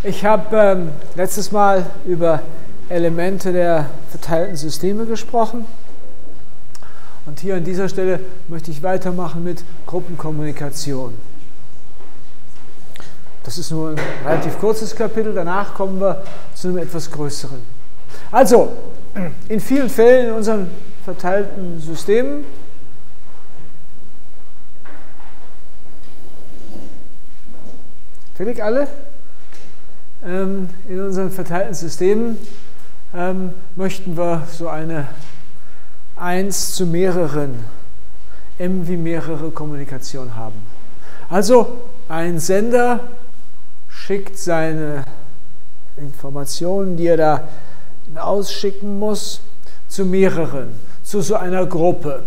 Ich habe letztes Mal über Elemente der verteilten Systeme gesprochen. Und hier an dieser Stelle möchte ich weitermachen mit Gruppenkommunikation. Das ist nur ein relativ kurzes Kapitel, danach kommen wir zu einem etwas größeren. Also, in vielen Fällen in unseren verteilten Systemen fertig alle? In unseren verteilten Systemen möchten wir so eine 1 zu mehreren, M wie mehrere Kommunikation haben. Also ein Sender schickt seine Informationen, die er da ausschicken muss, zu mehreren, zu so einer Gruppe.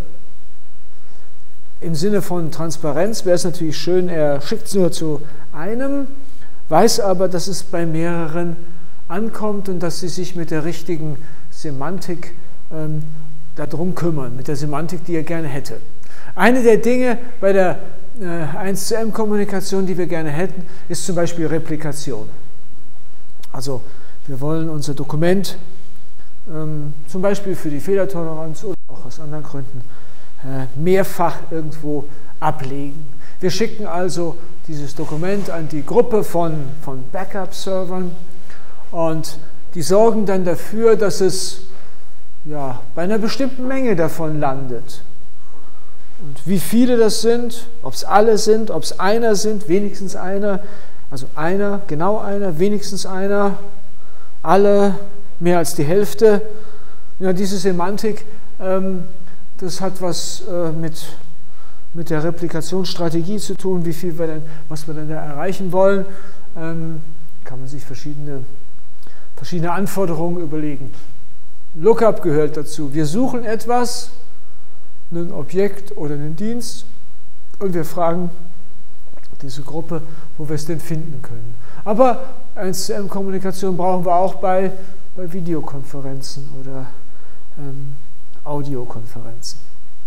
Im Sinne von Transparenz wäre es natürlich schön, er schickt es nur zu einem, weiß aber, dass es bei mehreren ankommt und dass sie sich mit der richtigen Semantik darum kümmern, mit der Semantik, die er gerne hätte. Eine der Dinge bei der 1:M-Kommunikation, die wir gerne hätten, ist zum Beispiel Replikation. Also wir wollen unser Dokument zum Beispiel für die Fehlertoleranz oder auch aus anderen Gründen mehrfach irgendwo ablegen. Wir schicken also dieses Dokument an die Gruppe von Backup-Servern und die sorgen dann dafür, dass es bei einer bestimmten Menge davon landet. Und wie viele das sind, ob es alle sind, ob es einer sind, wenigstens einer, also einer, genau einer, wenigstens einer, alle, mehr als die Hälfte. Ja, diese Semantik, das hat was mit der Replikationsstrategie zu tun, was wir denn da erreichen wollen. Kann man sich verschiedene Anforderungen überlegen. Lookup gehört dazu. Wir suchen etwas, ein Objekt oder einen Dienst, und wir fragen diese Gruppe, wo wir es denn finden können. Aber 1:M-Kommunikation brauchen wir auch bei Videokonferenzen oder Audiokonferenzen.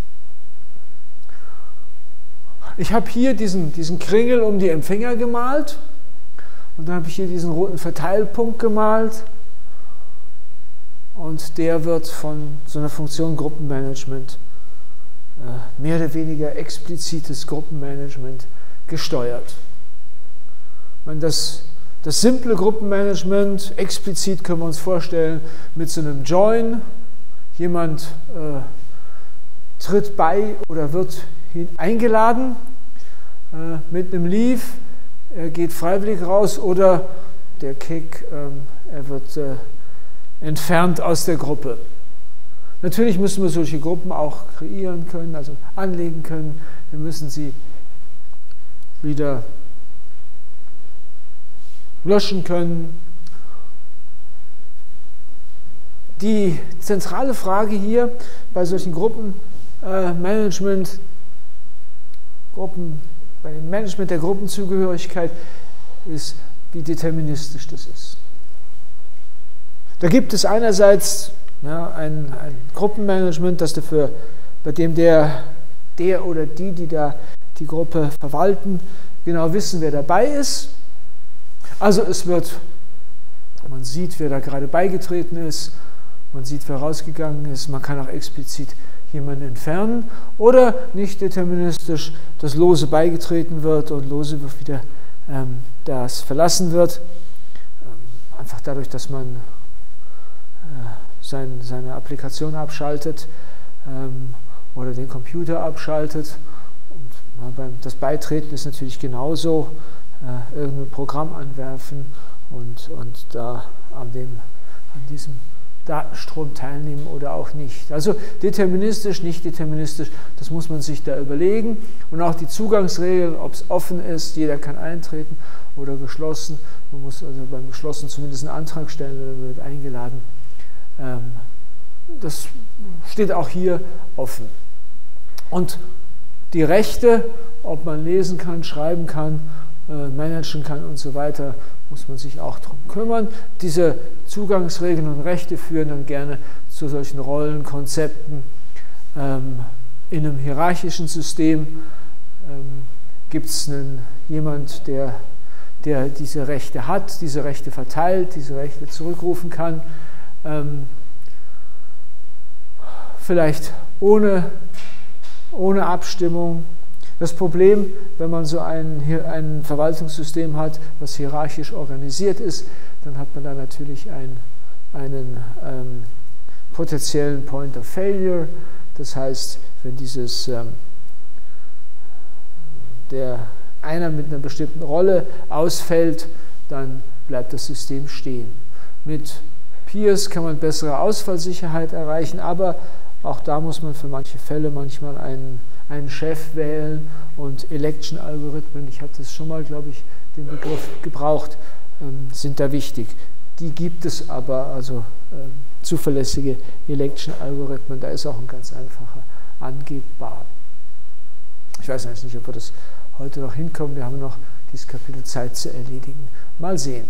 Ich habe hier diesen Kringel um die Empfänger gemalt und dann habe ich hier diesen roten Verteilpunkt gemalt und der wird von so einer Funktion Gruppenmanagement, mehr oder weniger explizites Gruppenmanagement, gesteuert. Das simple Gruppenmanagement, explizit können wir uns vorstellen mit so einem Join. Jemand tritt bei oder wird eingeladen mit einem Leave, er geht freiwillig raus oder der Kick, er wird entfernt aus der Gruppe. Natürlich müssen wir solche Gruppen auch kreieren können, also anlegen können. Wir müssen sie wieder löschen können. Die zentrale Frage hier bei solchen bei dem Management der Gruppenzugehörigkeit ist, wie deterministisch das ist. Da gibt es einerseits ein Gruppenmanagement, bei dem der oder die da die Gruppe verwalten, genau wissen, wer dabei ist. Also man sieht, wer da gerade beigetreten ist, man sieht, wer rausgegangen ist, man kann auch explizit jemanden entfernen oder nicht deterministisch, dass lose beigetreten wird und lose wieder das verlassen wird. Einfach dadurch, dass man seine Applikation abschaltet oder den Computer abschaltet. Und das Beitreten ist natürlich genauso, irgendein Programm anwerfen und da an diesem Datenstrom teilnehmen oder auch nicht. Also deterministisch, nicht deterministisch, das muss man sich da überlegen. Und auch die Zugangsregeln, ob es offen ist, jeder kann eintreten oder geschlossen. Man muss also beim Geschlossen zumindest einen Antrag stellen oder wird eingeladen. Das steht auch hier offen. Und die Rechte, ob man lesen kann, schreiben kann, managen kann und so weiter, muss man sich auch darum kümmern. Diese Zugangsregeln und Rechte führen dann gerne zu solchen Rollenkonzepten. In einem hierarchischen System gibt es jemand, der der diese Rechte hat, diese Rechte verteilt, diese Rechte zurückrufen kann. Vielleicht ohne Abstimmung. Das Problem, wenn man so ein Verwaltungssystem hat, was hierarchisch organisiert ist, dann hat man da natürlich einen potenziellen Point of Failure. Das heißt, wenn einer mit einer bestimmten Rolle ausfällt, dann bleibt das System stehen. Mit Peers kann man bessere Ausfallsicherheit erreichen, aber auch da muss man für manche Fälle manchmal einen Chef wählen, und Election-Algorithmen, ich habe das schon mal, glaube ich, den Begriff gebraucht, sind da wichtig. Die gibt es aber, also zuverlässige Election-Algorithmen, da ist auch ein ganz einfacher angehbar. Ich weiß jetzt nicht, ob wir das heute noch hinkommen, wir haben noch dieses Kapitel Zeit zu erledigen. Mal sehen.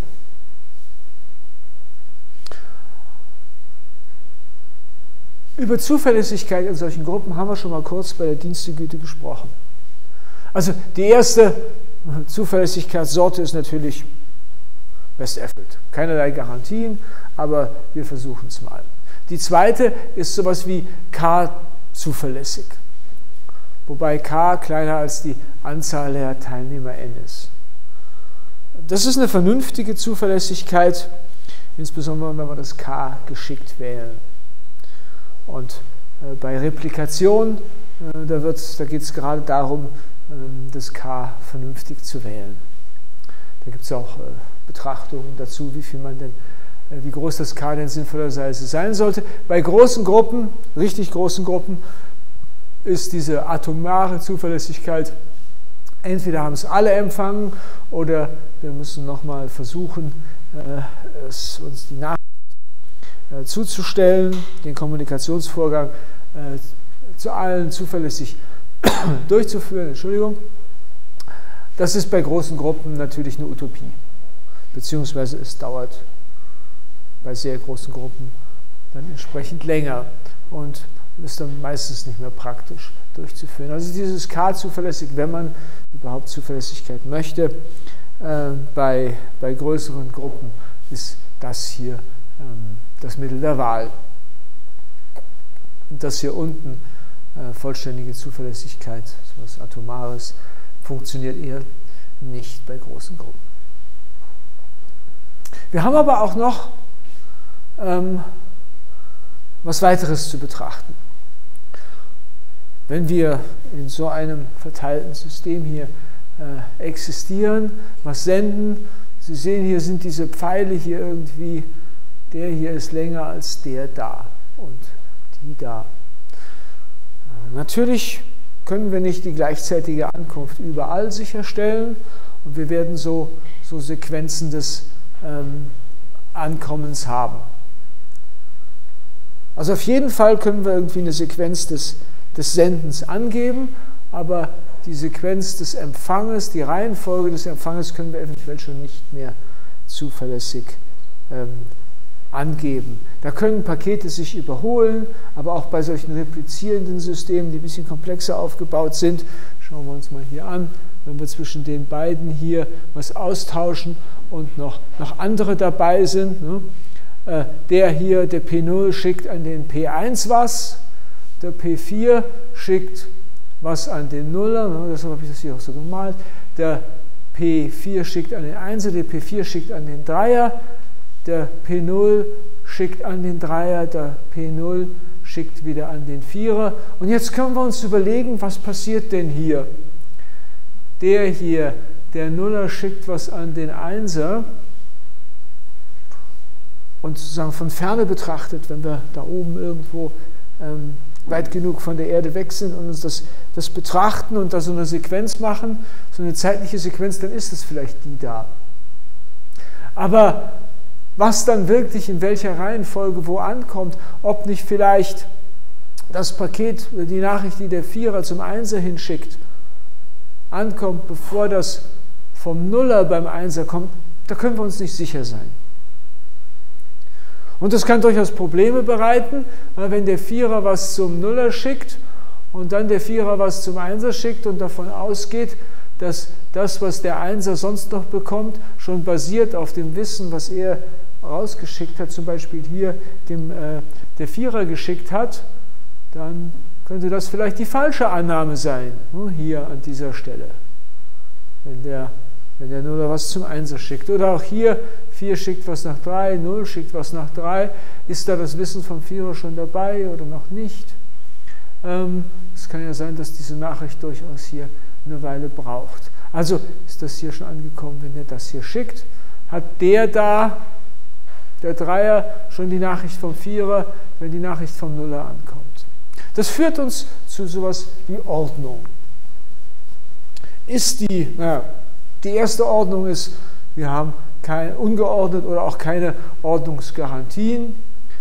Über Zuverlässigkeit in solchen Gruppen haben wir schon mal kurz bei der Dienstegüte gesprochen. Also die erste Zuverlässigkeitssorte ist natürlich best effort. Keinerlei Garantien, aber wir versuchen es mal. Die zweite ist sowas wie K zuverlässig, wobei K kleiner als die Anzahl der Teilnehmer n ist. Das ist eine vernünftige Zuverlässigkeit, insbesondere wenn wir das K geschickt wählen. Und bei Replikation, da geht es gerade darum, das K vernünftig zu wählen. Da gibt es auch Betrachtungen dazu, wie groß das K denn sinnvollerweise sein sollte. Bei großen Gruppen, richtig großen Gruppen, ist diese atomare Zuverlässigkeit, entweder haben es alle empfangen oder wir müssen nochmal versuchen, uns die Nachricht zuzustellen, den Kommunikationsvorgang zu allen zuverlässig durchzuführen. Entschuldigung. Das ist bei großen Gruppen natürlich eine Utopie, beziehungsweise es dauert bei sehr großen Gruppen dann entsprechend länger und ist dann meistens nicht mehr praktisch durchzuführen. Also dieses K zuverlässig, wenn man überhaupt Zuverlässigkeit möchte, bei größeren Gruppen ist das hier das Mittel der Wahl. Und das hier unten, vollständige Zuverlässigkeit, so etwas Atomares, funktioniert eher nicht bei großen Gruppen. Wir haben aber auch noch was weiteres zu betrachten. Wenn wir in so einem verteilten System hier existieren, was senden, Sie sehen, hier sind diese Pfeile hier irgendwie, der hier ist länger als der da und die da. Natürlich können wir nicht die gleichzeitige Ankunft überall sicherstellen und wir werden so Sequenzen des Ankommens haben. Also auf jeden Fall können wir irgendwie eine Sequenz des Sendens angeben, aber die Sequenz des Empfanges, die Reihenfolge des Empfanges können wir eventuell schon nicht mehr zuverlässig angeben. Da können Pakete sich überholen, aber auch bei solchen replizierenden Systemen, die ein bisschen komplexer aufgebaut sind, schauen wir uns mal hier an, wenn wir zwischen den beiden hier was austauschen und noch andere dabei sind. Ne? Der hier, der P0, schickt an den P1 was, der P4 schickt was an den Nuller, ne? Deshalb habe ich das hier auch so gemalt, der P4 schickt an den 1er, der P4 schickt an den 3er, der P0 schickt an den 3er, der P0 schickt wieder an den 4er. Und jetzt können wir uns überlegen, was passiert denn hier? Der hier, der Nuller schickt was an den 1er und sozusagen von Ferne betrachtet, wenn wir da oben irgendwo weit genug von der Erde weg sind und uns das betrachten und da so eine Sequenz machen, so eine zeitliche Sequenz, dann ist es vielleicht die da. Aber was dann wirklich in welcher Reihenfolge wo ankommt, ob nicht vielleicht das Paket, die Nachricht, die der 4er zum 1er hinschickt, ankommt, bevor das vom Nuller beim 1er kommt, da können wir uns nicht sicher sein. Und das kann durchaus Probleme bereiten, wenn der 4er was zum Nuller schickt und dann der 4er was zum 1er schickt und davon ausgeht, dass das, was der Einser sonst noch bekommt, schon basiert auf dem Wissen, was er rausgeschickt hat, zum Beispiel hier der Vierer geschickt hat, dann könnte das vielleicht die falsche Annahme sein, hier an dieser Stelle, wenn der Nuller was zum Einser schickt. Oder auch hier, 4 schickt was nach 3, 0 schickt was nach 3. Ist da das Wissen vom Vierer schon dabei oder noch nicht? Es kann ja sein, dass diese Nachricht durchaus hier eine Weile braucht. Also ist das hier schon angekommen, wenn er das hier schickt, hat der Dreier, schon die Nachricht vom Vierer, wenn die Nachricht vom Nuller ankommt. Das führt uns zu sowas wie Ordnung. Die erste Ordnung ist, wir haben keine ungeordnet oder auch keine Ordnungsgarantien.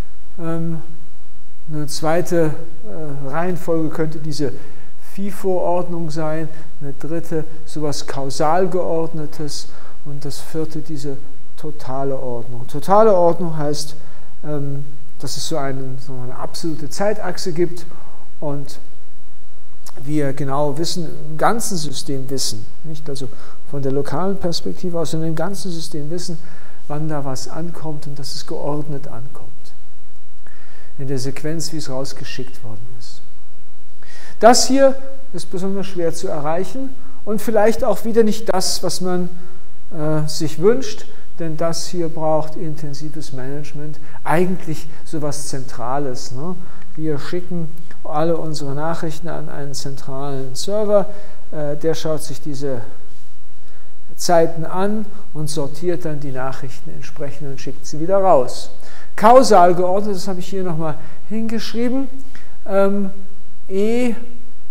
Eine zweite Reihenfolge könnte diese FIFO-Ordnung sein, eine dritte sowas kausal geordnetes und das vierte diese totale Ordnung. Totale Ordnung heißt, dass es so eine absolute Zeitachse gibt und wir genau wissen, im ganzen System wissen, nicht also von der lokalen Perspektive aus, sondern im ganzen System wissen, wann da was ankommt und dass es geordnet ankommt. In der Sequenz, wie es rausgeschickt worden ist. Das hier ist besonders schwer zu erreichen und vielleicht auch wieder nicht das, was man sich wünscht, denn das hier braucht intensives Management, eigentlich sowas Zentrales. Ne? Wir schicken alle unsere Nachrichten an einen zentralen Server, der schaut sich diese Zeiten an und sortiert dann die Nachrichten entsprechend und schickt sie wieder raus. Kausal geordnet, das habe ich hier nochmal hingeschrieben, E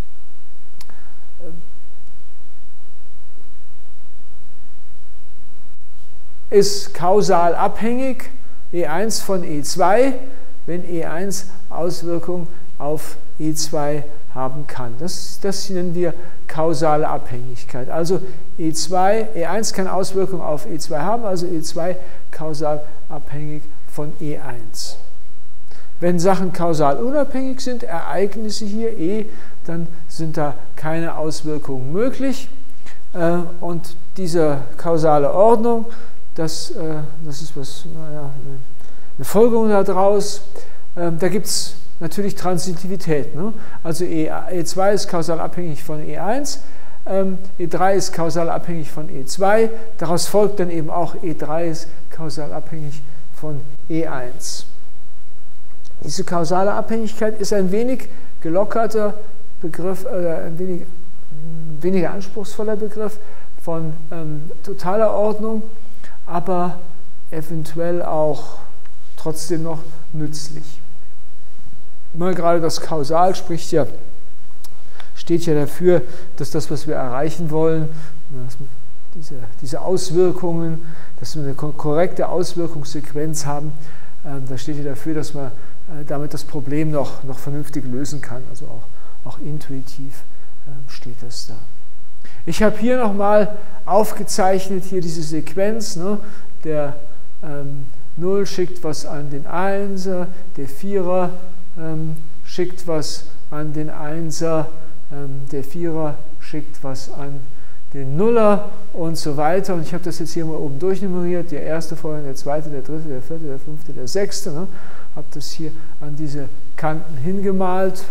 ist kausal abhängig, E1 von E2, wenn E1 Auswirkungen auf E2 haben kann. Das nennen wir kausale Abhängigkeit. Also E1 kann Auswirkungen auf E2 haben, also E2 kausal abhängig von E1. Wenn Sachen kausal unabhängig sind, Ereignisse hier, E, dann sind da keine Auswirkungen möglich. Und diese kausale Ordnung, das ist eine Folgerung daraus. Da gibt es natürlich Transitivität. Ne? Also E2 ist kausal abhängig von E1, E3 ist kausal abhängig von E2, daraus folgt dann eben auch E3 ist kausal abhängig von E1. Diese kausale Abhängigkeit ist ein wenig gelockerter Begriff, ein wenig weniger anspruchsvoller Begriff von totaler Ordnung, aber eventuell auch trotzdem noch nützlich. Mal gerade das Kausal steht ja dafür, dass das, was wir erreichen wollen, diese Auswirkungen, dass wir eine korrekte Auswirkungssequenz haben, da steht ja dafür, dass man damit das Problem noch vernünftig lösen kann, also auch intuitiv steht das da. Ich habe hier nochmal aufgezeichnet, hier diese Sequenz, ne? Der 0 schickt was an den 1er, der 4er schickt was an den 1er, der 4er schickt was an den Nuller und so weiter. Und ich habe das jetzt hier mal oben durchnummeriert, der erste vorhin, der zweite, der dritte, der vierte, der fünfte, der sechste. Ne? Habe das hier an diese Kanten hingemalt.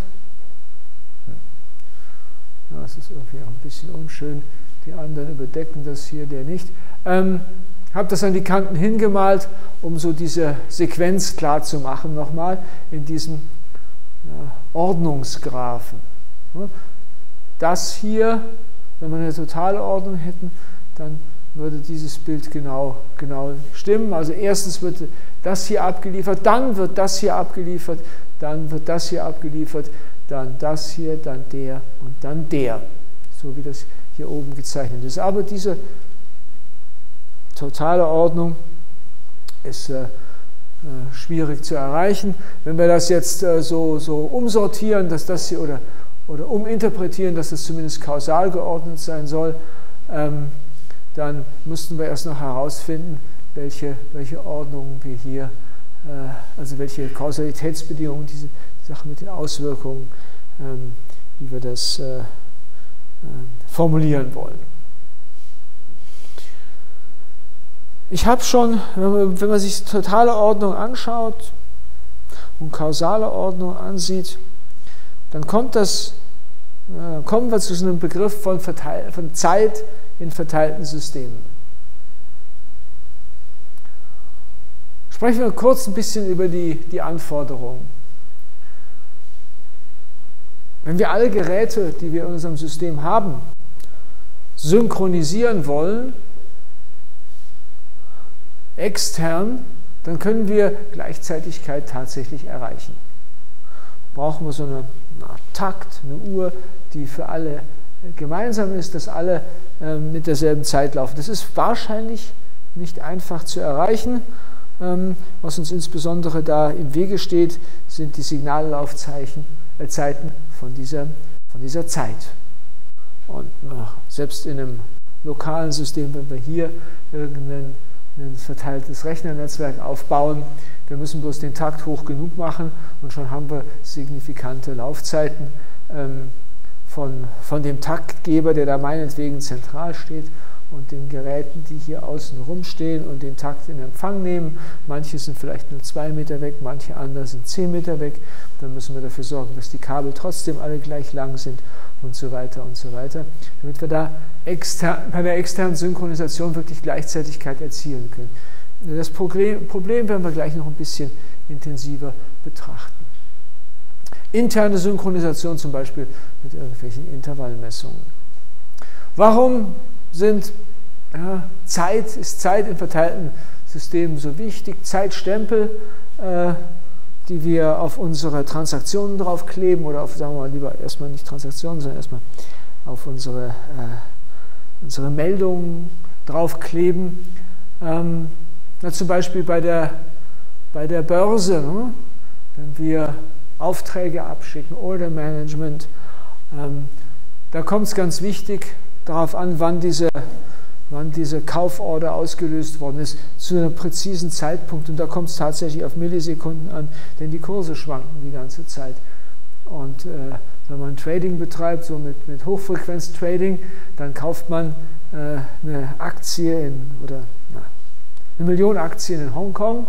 Ja, das ist irgendwie auch ein bisschen unschön. Die anderen überdecken das hier, der nicht. Habe das an die Kanten hingemalt, um so diese Sequenz klar zu machen, nochmal in diesem Ordnungsgraphen. Das hier, wenn wir eine totale Ordnung hätten, dann würde dieses Bild genau stimmen. Also erstens wird das hier abgeliefert, dann wird das hier abgeliefert, dann wird das hier abgeliefert, dann das hier, dann der und dann der. So wie das hier oben gezeichnet ist. Aber diese totale Ordnung ist schwierig zu erreichen. Wenn wir das jetzt so umsortieren, dass das hier oder uminterpretieren, dass das zumindest kausal geordnet sein soll, dann müssten wir erst noch herausfinden, welche Ordnungen wir hier, also welche Kausalitätsbedingungen, diese Sache mit den Auswirkungen, wie wir das formulieren wollen. Ich habe schon, wenn man sich totale Ordnung anschaut und kausale Ordnung ansieht, dann kommen wir zu so einem Begriff von Zeit in verteilten Systemen. Sprechen wir kurz ein bisschen über die Anforderungen. Wenn wir alle Geräte, die wir in unserem System haben, synchronisieren wollen, extern, dann können wir Gleichzeitigkeit tatsächlich erreichen. Brauchen wir so eine Art Takt, eine Uhr, die für alle gemeinsam ist, dass alle mit derselben Zeit laufen. Das ist wahrscheinlich nicht einfach zu erreichen. Was uns insbesondere da im Wege steht, sind die Signallaufzeiten von dieser Zeit. Und selbst in einem lokalen System, wenn wir hier ein verteiltes Rechnernetzwerk aufbauen, wir müssen bloß den Takt hoch genug machen und schon haben wir signifikante Laufzeiten von dem Taktgeber, der da meinetwegen zentral steht, und den Geräten, die hier außen rumstehen und den Takt in Empfang nehmen. Manche sind vielleicht nur 2 Meter weg, manche andere sind 10 Meter weg. Dann müssen wir dafür sorgen, dass die Kabel trotzdem alle gleich lang sind und so weiter, damit wir da bei der externen Synchronisation wirklich Gleichzeitigkeit erzielen können. Das Problem werden wir gleich noch ein bisschen intensiver betrachten. Interne Synchronisation zum Beispiel mit irgendwelchen Intervallmessungen. Warum ist Zeit in verteilten Systemen so wichtig? Zeitstempel, die wir auf unsere Transaktionen draufkleben oder auf, sagen wir mal lieber erstmal nicht Transaktionen, sondern erstmal auf unsere Meldungen draufkleben. Zum Beispiel bei der Börse, ne? Wenn wir Aufträge abschicken, Order Management, da kommt es ganz wichtig darauf an, wann diese Kauforder ausgelöst worden ist, zu einem präzisen Zeitpunkt. Und da kommt es tatsächlich auf Millisekunden an, denn die Kurse schwanken die ganze Zeit. Und wenn man Trading betreibt, so mit Hochfrequenz-Trading, dann kauft man eine Aktie eine Million Aktien in Hongkong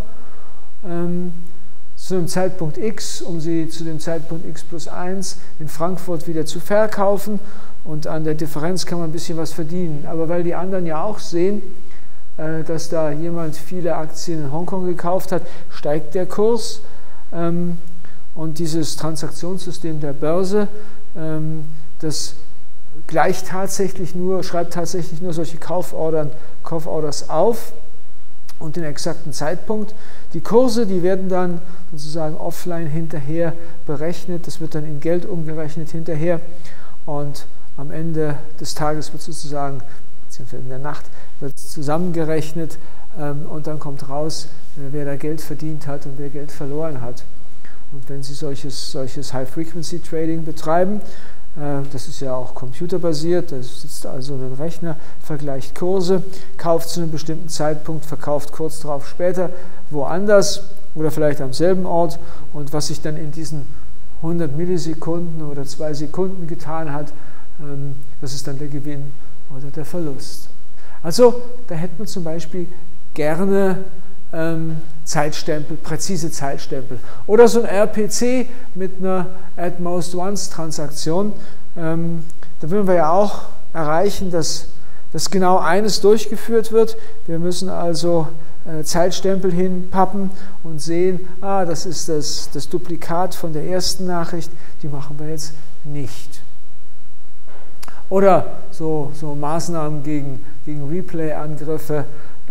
zu einem Zeitpunkt X, um sie zu dem Zeitpunkt X plus 1 in Frankfurt wieder zu verkaufen. Und an der Differenz kann man ein bisschen was verdienen. Aber weil die anderen ja auch sehen, dass da jemand viele Aktien in Hongkong gekauft hat, steigt der Kurs. Und dieses Transaktionssystem der Börse, das schreibt tatsächlich nur solche Kauforders auf und den exakten Zeitpunkt. Die Kurse, die werden dann sozusagen offline hinterher berechnet. Das wird dann in Geld umgerechnet hinterher. Und am Ende des Tages wird sozusagen, beziehungsweise in der Nacht, wird zusammengerechnet und dann kommt raus, wer da Geld verdient hat und wer Geld verloren hat. Und wenn Sie solches High-Frequency-Trading betreiben, das ist ja auch computerbasiert, da sitzt also ein Rechner, vergleicht Kurse, kauft zu einem bestimmten Zeitpunkt, verkauft kurz darauf später woanders oder vielleicht am selben Ort, und was sich dann in diesen 100 Millisekunden oder 2 Sekunden getan hat, das ist dann der Gewinn oder der Verlust. Also da hätte man zum Beispiel gerne Zeitstempel, präzise Zeitstempel. Oder so ein RPC mit einer Add-Most-Once-Transaktion. Da würden wir ja auch erreichen, dass genau eines durchgeführt wird. Wir müssen also Zeitstempel hinpappen und sehen, das ist das Duplikat von der ersten Nachricht, die machen wir jetzt nicht. Oder so Maßnahmen gegen Replay-Angriffe.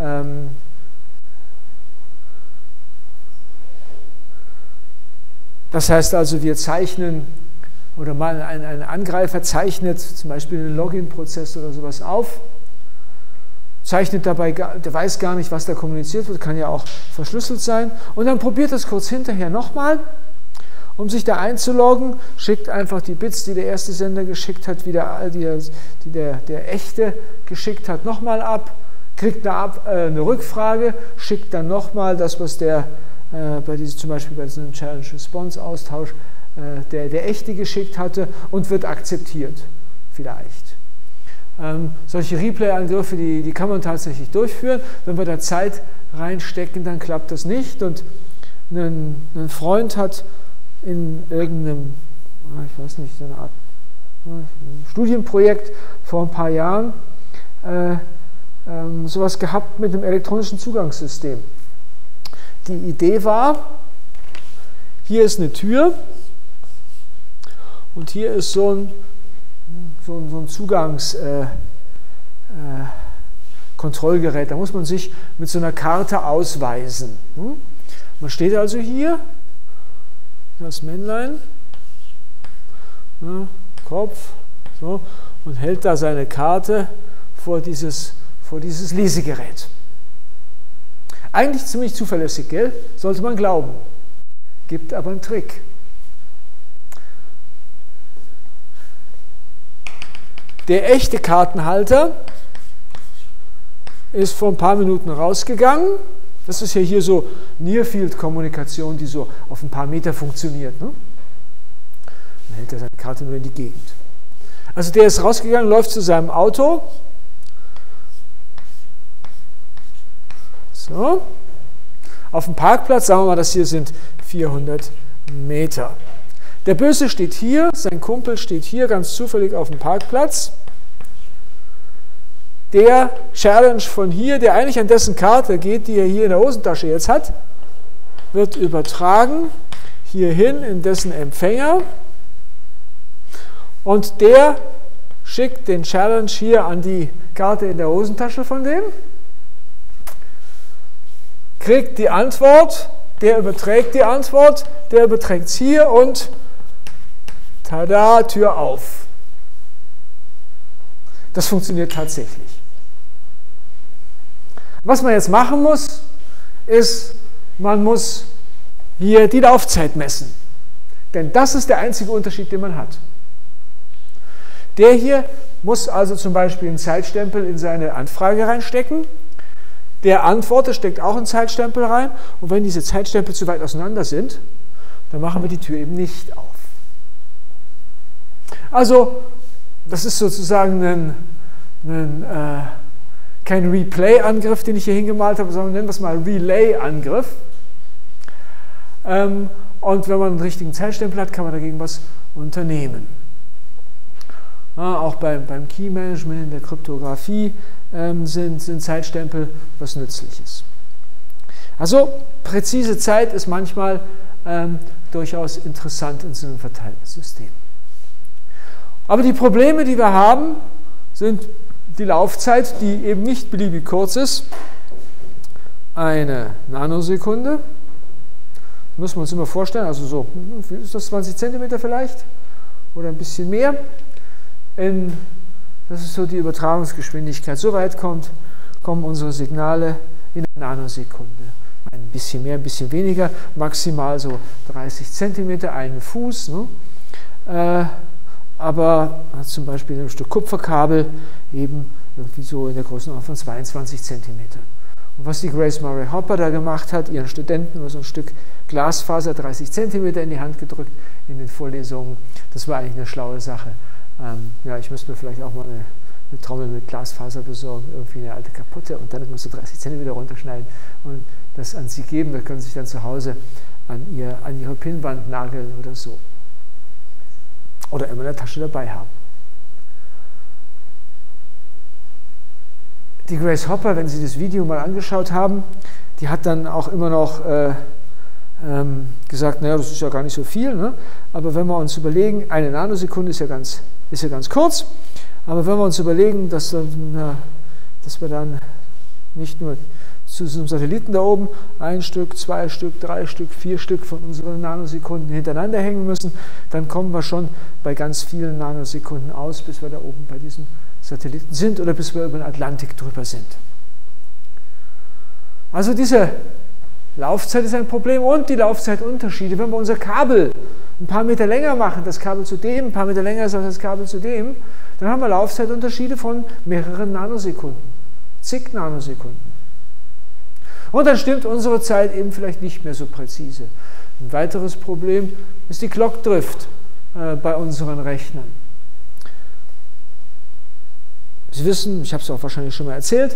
Das heißt also, wir zeichnen, oder mal ein Angreifer zeichnet zum Beispiel einen Login-Prozess oder sowas auf, zeichnet dabei, der weiß gar nicht, was da kommuniziert wird, kann ja auch verschlüsselt sein, und dann probiert es kurz hinterher nochmal, um sich da einzuloggen, schickt einfach die Bits, die der erste Sender geschickt hat, die der echte geschickt hat, nochmal ab, kriegt eine Rückfrage, schickt dann nochmal das, was der zum Beispiel bei diesem Challenge-Response-Austausch der echte geschickt hatte, und wird akzeptiert, vielleicht. Solche Replay-Angriffe, die kann man tatsächlich durchführen. Wenn wir da Zeit reinstecken, dann klappt das nicht. Und ein Freund hat in irgendeinem, ich weiß nicht, so eine Art Studienprojekt vor ein paar Jahren sowas gehabt mit einem elektronischen Zugangssystem. Die Idee war, hier ist eine Tür und hier ist so ein Zugangskontrollgerät. Da muss man sich mit so einer Karte ausweisen. Man steht also hier, das Männlein, Kopf, so, und hält da seine Karte vor dieses Lesegerät. Eigentlich ziemlich zuverlässig, gell? Sollte man glauben. Gibt aber einen Trick. Der echte Kartenhalter ist vor ein paar Minuten rausgegangen. Das ist ja hier so Near-Field-Kommunikation, die so auf ein paar Meter funktioniert. Ne? Dann hält er seine Karte nur in die Gegend. Also der ist rausgegangen, läuft zu seinem Auto. So. Auf dem Parkplatz, sagen wir mal, das hier sind 400 Meter. Der Böse steht hier, sein Kumpel steht hier ganz zufällig auf dem Parkplatz. Der Challenge von hier, der eigentlich an dessen Karte geht, die er hier in der Hosentasche jetzt hat, wird übertragen hierhin in dessen Empfänger. Und der schickt den Challenge hier an die Karte in der Hosentasche von dem, kriegt die Antwort, der überträgt die Antwort, der überträgt es hier und tada, Tür auf. Das funktioniert tatsächlich. Was man jetzt machen muss, ist, man muss hier die Laufzeit messen. Denn das ist der einzige Unterschied, den man hat. Der hier muss also zum Beispiel einen Zeitstempel in seine Anfrage reinstecken. Der Antworter steckt auch einen Zeitstempel rein. Und wenn diese Zeitstempel zu weit auseinander sind, dann machen wir die Tür eben nicht auf. Also, das ist sozusagen kein Replay-Angriff, den ich hier hingemalt habe, sondern nennen wir es mal Relay-Angriff. Und wenn man einen richtigen Zeitstempel hat, kann man dagegen was unternehmen. Auch beim Key-Management in der Kryptographie sind Zeitstempel was Nützliches. Also präzise Zeit ist manchmal durchaus interessant in so einem verteilten System. Aber die Probleme, die wir haben, sind die Laufzeit, die eben nicht beliebig kurz ist. Eine Nanosekunde. Müssen wir uns immer vorstellen, also so, wie ist das, 20 Zentimeter vielleicht? Oder ein bisschen mehr. Das ist so die Übertragungsgeschwindigkeit. So weit kommen unsere Signale in einer Nanosekunde. Ein bisschen mehr, ein bisschen weniger, maximal so 30 Zentimeter, einen Fuß. Ne? Aber zum Beispiel in einem Stück Kupferkabel eben irgendwie so in der Größenordnung von 22 Zentimetern. Und was die Grace Murray Hopper da gemacht hat, ihren Studenten nur so ein Stück Glasfaser 30 Zentimeter in die Hand gedrückt in den Vorlesungen, das war eigentlich eine schlaue Sache. Ja, ich müsste mir vielleicht auch mal eine Trommel mit Glasfaser besorgen, irgendwie eine alte kaputte, und dann immer so 30 Zentimeter runterschneiden und das an Sie geben. Da können Sie sich dann zu Hause an Ihre Pinnwand nageln oder so. Oder immer in der Tasche dabei haben. Die Grace Hopper, wenn Sie das Video mal angeschaut haben, die hat dann auch immer noch gesagt, naja, das ist ja gar nicht so viel, ne? Aber wenn wir uns überlegen, eine Nanosekunde ist ja ganz kurz, aber wenn wir uns überlegen, dass wir dann nicht nur zu so einem Satelliten da oben 1 Stück, 2 Stück, 3 Stück, 4 Stück von unseren Nanosekunden hintereinander hängen müssen, dann kommen wir schon bei ganz vielen Nanosekunden aus, bis wir da oben bei diesen Satelliten sind oder bis wir über den Atlantik drüber sind. Also diese Laufzeit ist ein Problem und die Laufzeitunterschiede. Wenn wir unser Kabel ein paar Meter länger machen, das Kabel zu dem, ein paar Meter länger ist als das Kabel zu dem, dann haben wir Laufzeitunterschiede von mehreren Nanosekunden, zig Nanosekunden. Und dann stimmt unsere Zeit eben vielleicht nicht mehr so präzise. Ein weiteres Problem ist die Clock Drift bei unseren Rechnern. Sie wissen, ich habe es auch wahrscheinlich schon mal erzählt,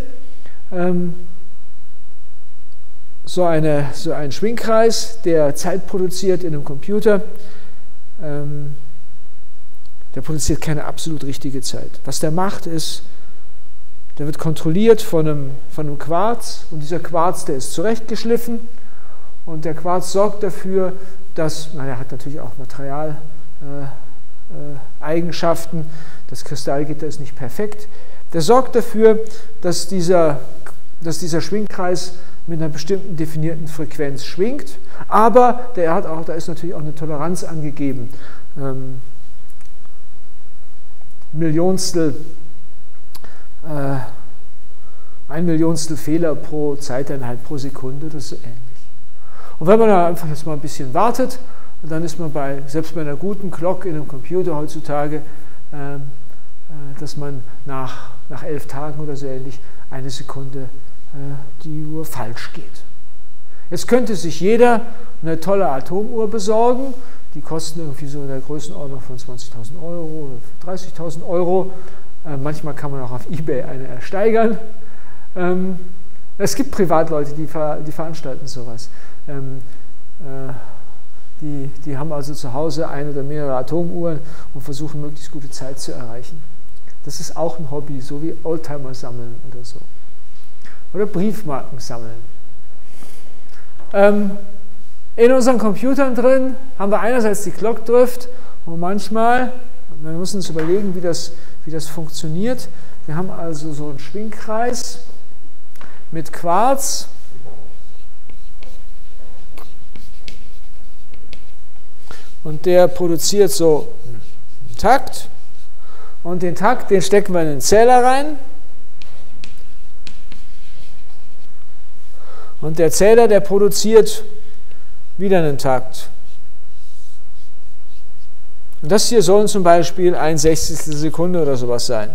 so ein Schwingkreis, der Zeit produziert in einem Computer, der produziert keine absolut richtige Zeit. Was der macht ist, der wird kontrolliert von einem Quarz und dieser Quarz, der ist zurechtgeschliffen und der Quarz sorgt dafür, dass, er hat natürlich auch Materialeigenschaften, das Kristallgitter ist nicht perfekt, der sorgt dafür, dass dieser Schwingkreis mit einer bestimmten definierten Frequenz schwingt, aber da ist natürlich auch eine Toleranz angegeben. Ein Millionstel Fehler pro Zeiteinheit pro Sekunde, das ist so ähnlich. Und wenn man da einfach jetzt mal ein bisschen wartet, dann ist man selbst bei einer guten Clock in einem Computer heutzutage, dass man nach 11 Tagen oder so ähnlich eine Sekunde die Uhr falsch geht. Jetzt könnte sich jeder eine tolle Atomuhr besorgen, die kosten irgendwie so in der Größenordnung von 20.000 Euro oder 30.000 Euro. Manchmal kann man auch auf eBay eine ersteigern. Es gibt Privatleute, die veranstalten sowas. Die haben also zu Hause eine oder mehrere Atomuhren und versuchen, möglichst gute Zeit zu erreichen. Das ist auch ein Hobby, so wie Oldtimer sammeln oder so. Oder Briefmarken sammeln. In unseren Computern drin haben wir einerseits die Clock Drift und manchmal, wir müssen uns überlegen, wie das funktioniert. Wir haben also so einen Schwingkreis mit Quarz. Und der produziert so einen Takt. Und den Takt, den stecken wir in den Zähler rein. Und der Zähler, der produziert wieder einen Takt. Und das hier sollen zum Beispiel 1/60 Sekunde oder sowas sein.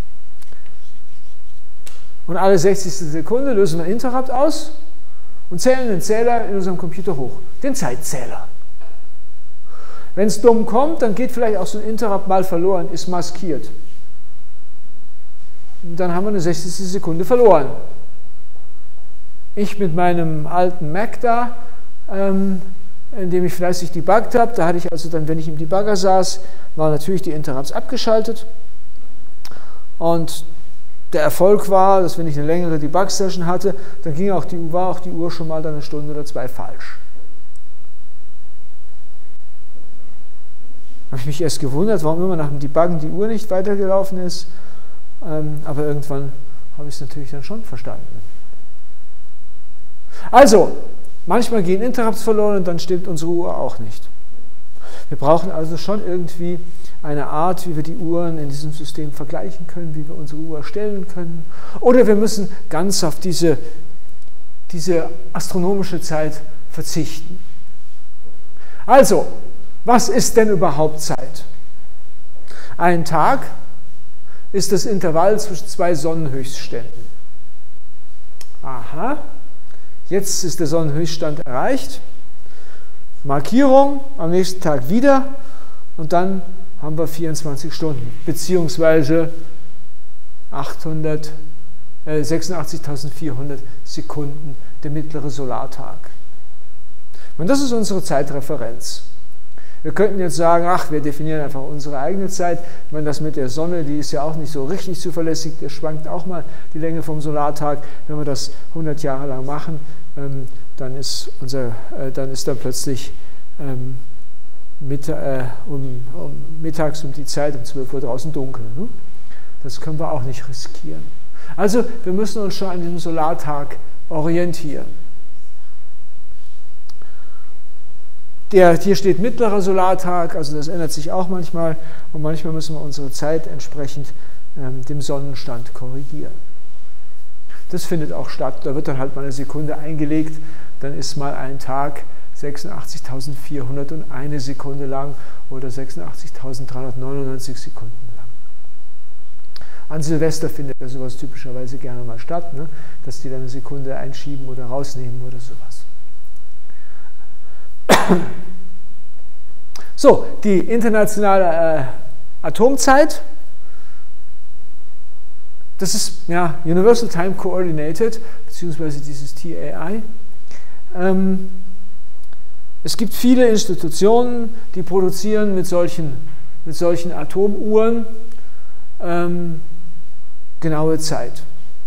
Und alle 60. Sekunde lösen wir einen Interrupt aus und zählen den Zähler in unserem Computer hoch, den Zeitzähler. Wenn es dumm kommt, dann geht vielleicht auch so ein Interrupt mal verloren, ist maskiert. Und dann haben wir eine 60. Sekunde verloren. Ich mit meinem alten Mac da, in dem ich fleißig debuggt habe, da hatte ich also dann, wenn ich im Debugger saß, waren natürlich die Interrupts abgeschaltet. Und der Erfolg war, dass wenn ich eine längere Debug-Session hatte, dann war auch die Uhr schon mal dann eine Stunde oder zwei falsch. Da habe ich mich erst gewundert, warum immer nach dem Debuggen die Uhr nicht weitergelaufen ist. Aber irgendwann habe ich es natürlich dann schon verstanden. Also, manchmal gehen Interrupts verloren und dann stimmt unsere Uhr auch nicht. Wir brauchen also schon irgendwie eine Art, wie wir die Uhren in diesem System vergleichen können, wie wir unsere Uhr erstellen können. Oder wir müssen ganz auf diese astronomische Zeit verzichten. Also, was ist denn überhaupt Zeit? Ein Tag ist das Intervall zwischen zwei Sonnenhöchstständen. Aha, jetzt ist der Sonnenhöchststand erreicht. Markierung, am nächsten Tag wieder und dann haben wir 24 Stunden, beziehungsweise 86.400 Sekunden, der mittlere Solartag. Und das ist unsere Zeitreferenz. Wir könnten jetzt sagen, ach, wir definieren einfach unsere eigene Zeit. Ich meine, das mit der Sonne, die ist ja auch nicht so richtig zuverlässig, der schwankt auch mal die Länge vom Solartag. Wenn wir das 100 Jahre lang machen, dann ist dann plötzlich mittags um die Zeit um 12 Uhr draußen dunkel. Ne? Das können wir auch nicht riskieren. Also wir müssen uns schon an diesem Solartag orientieren. Hier steht mittlerer Solartag, also das ändert sich auch manchmal und manchmal müssen wir unsere Zeit entsprechend dem Sonnenstand korrigieren. Das findet auch statt, da wird dann halt mal eine Sekunde eingelegt, dann ist mal ein Tag 86.401 Sekunde lang oder 86.399 Sekunden lang. An Silvester findet ja sowas typischerweise gerne mal statt, ne? Dass die dann eine Sekunde einschieben oder rausnehmen oder sowas. So, die internationale Atomzeit Das ist ja Universal Time Coordinated, beziehungsweise dieses TAI. Es gibt viele Institutionen, die produzieren mit solchen Atomuhren genaue Zeit.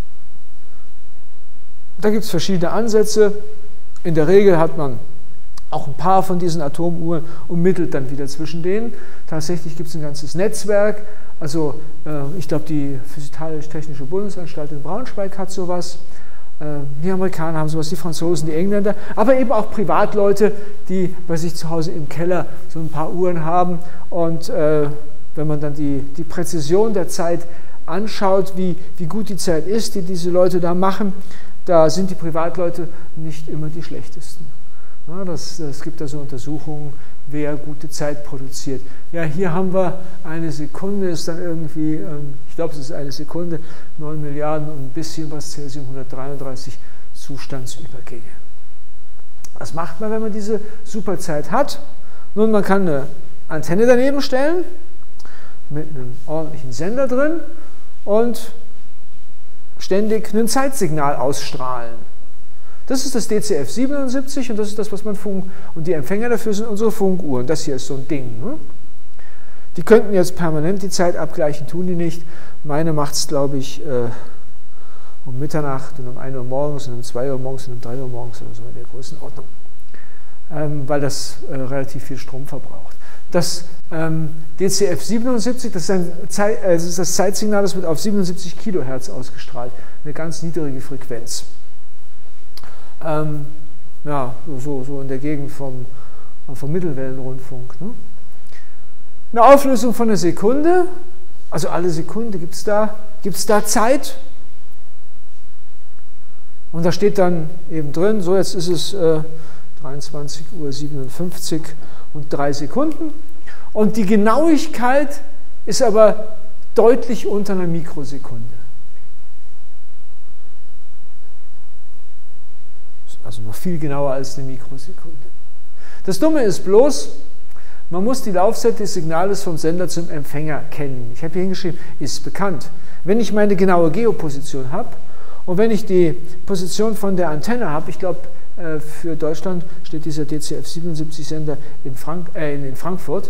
Da gibt es verschiedene Ansätze. In der Regel hat man auch ein paar von diesen Atomuhren und mittelt dann wieder zwischen denen. Tatsächlich gibt es ein ganzes Netzwerk. Also ich glaube, die Physikalisch-Technische Bundesanstalt in Braunschweig hat sowas. Die Amerikaner haben sowas, die Franzosen, die Engländer, aber eben auch Privatleute, die bei sich zu Hause im Keller so ein paar Uhren haben. Und wenn man dann die Präzision der Zeit anschaut, wie gut die Zeit ist, die diese Leute da machen, da sind die Privatleute nicht immer die schlechtesten. Ja, es gibt also Untersuchungen, wer gute Zeit produziert. Ja, hier haben wir eine Sekunde, ist dann irgendwie, ich glaube, es ist eine Sekunde, 9 Milliarden und ein bisschen was Celsium 133 Zustandsübergänge. Was macht man, wenn man diese Superzeit hat? Nun, man kann eine Antenne daneben stellen, mit einem ordentlichen Sender drin und ständig ein Zeitsignal ausstrahlen. Das ist das DCF 77 und das ist das, was man und die Empfänger dafür sind unsere Funkuhren. Das hier ist so ein Ding. Ne? Die könnten jetzt permanent die Zeit abgleichen, tun die nicht. Meine macht es, glaube ich, um Mitternacht und um 1 Uhr morgens und um 2 Uhr morgens und um 3 Uhr morgens oder so in der Größenordnung, weil das relativ viel Strom verbraucht. Das DCF 77, das ist das Zeitsignal, das wird auf 77 Kilohertz ausgestrahlt, eine ganz niedrige Frequenz. Ja, so in der Gegend vom Mittelwellenrundfunk. Ne? Eine Auflösung von einer Sekunde, also alle Sekunde gibt es da Zeit. Und da steht dann eben drin, so jetzt ist es 23:57 Uhr und 3 Sekunden. Und die Genauigkeit ist aber deutlich unter einer Mikrosekunde. Also noch viel genauer als eine Mikrosekunde. Das Dumme ist bloß, man muss die Laufzeit des Signales vom Sender zum Empfänger kennen. Ich habe hier hingeschrieben, ist bekannt. Wenn ich meine genaue Geoposition habe und wenn ich die Position von der Antenne habe, ich glaube, für Deutschland steht dieser DCF-77-Sender in Frankfurt.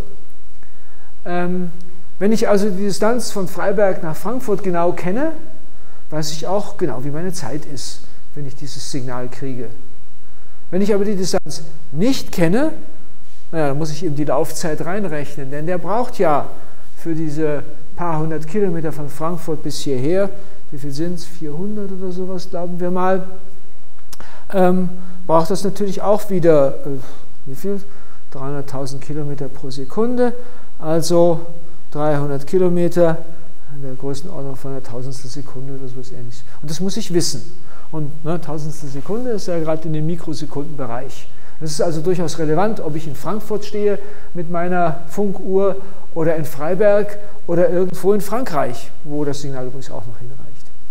Wenn ich also die Distanz von Freiberg nach Frankfurt genau kenne, weiß ich auch genau, wie meine Zeit ist, wenn ich dieses Signal kriege. Wenn ich aber die Distanz nicht kenne, naja, dann muss ich eben die Laufzeit reinrechnen, denn der braucht ja für diese paar hundert Kilometer von Frankfurt bis hierher, wie viel sind es, 400 oder sowas, glauben wir mal, braucht das natürlich auch wieder, wie viel? 300.000 Kilometer pro Sekunde, also 300 Kilometer in der Größenordnung von einer Tausendstel Sekunde oder sowas Ähnliches. Und das muss ich wissen. Und Tausendstel Sekunde ist ja gerade in dem Mikrosekundenbereich. Das ist also durchaus relevant, ob ich in Frankfurt stehe mit meiner Funkuhr oder in Freiberg oder irgendwo in Frankreich, wo das Signal übrigens auch noch hinreicht.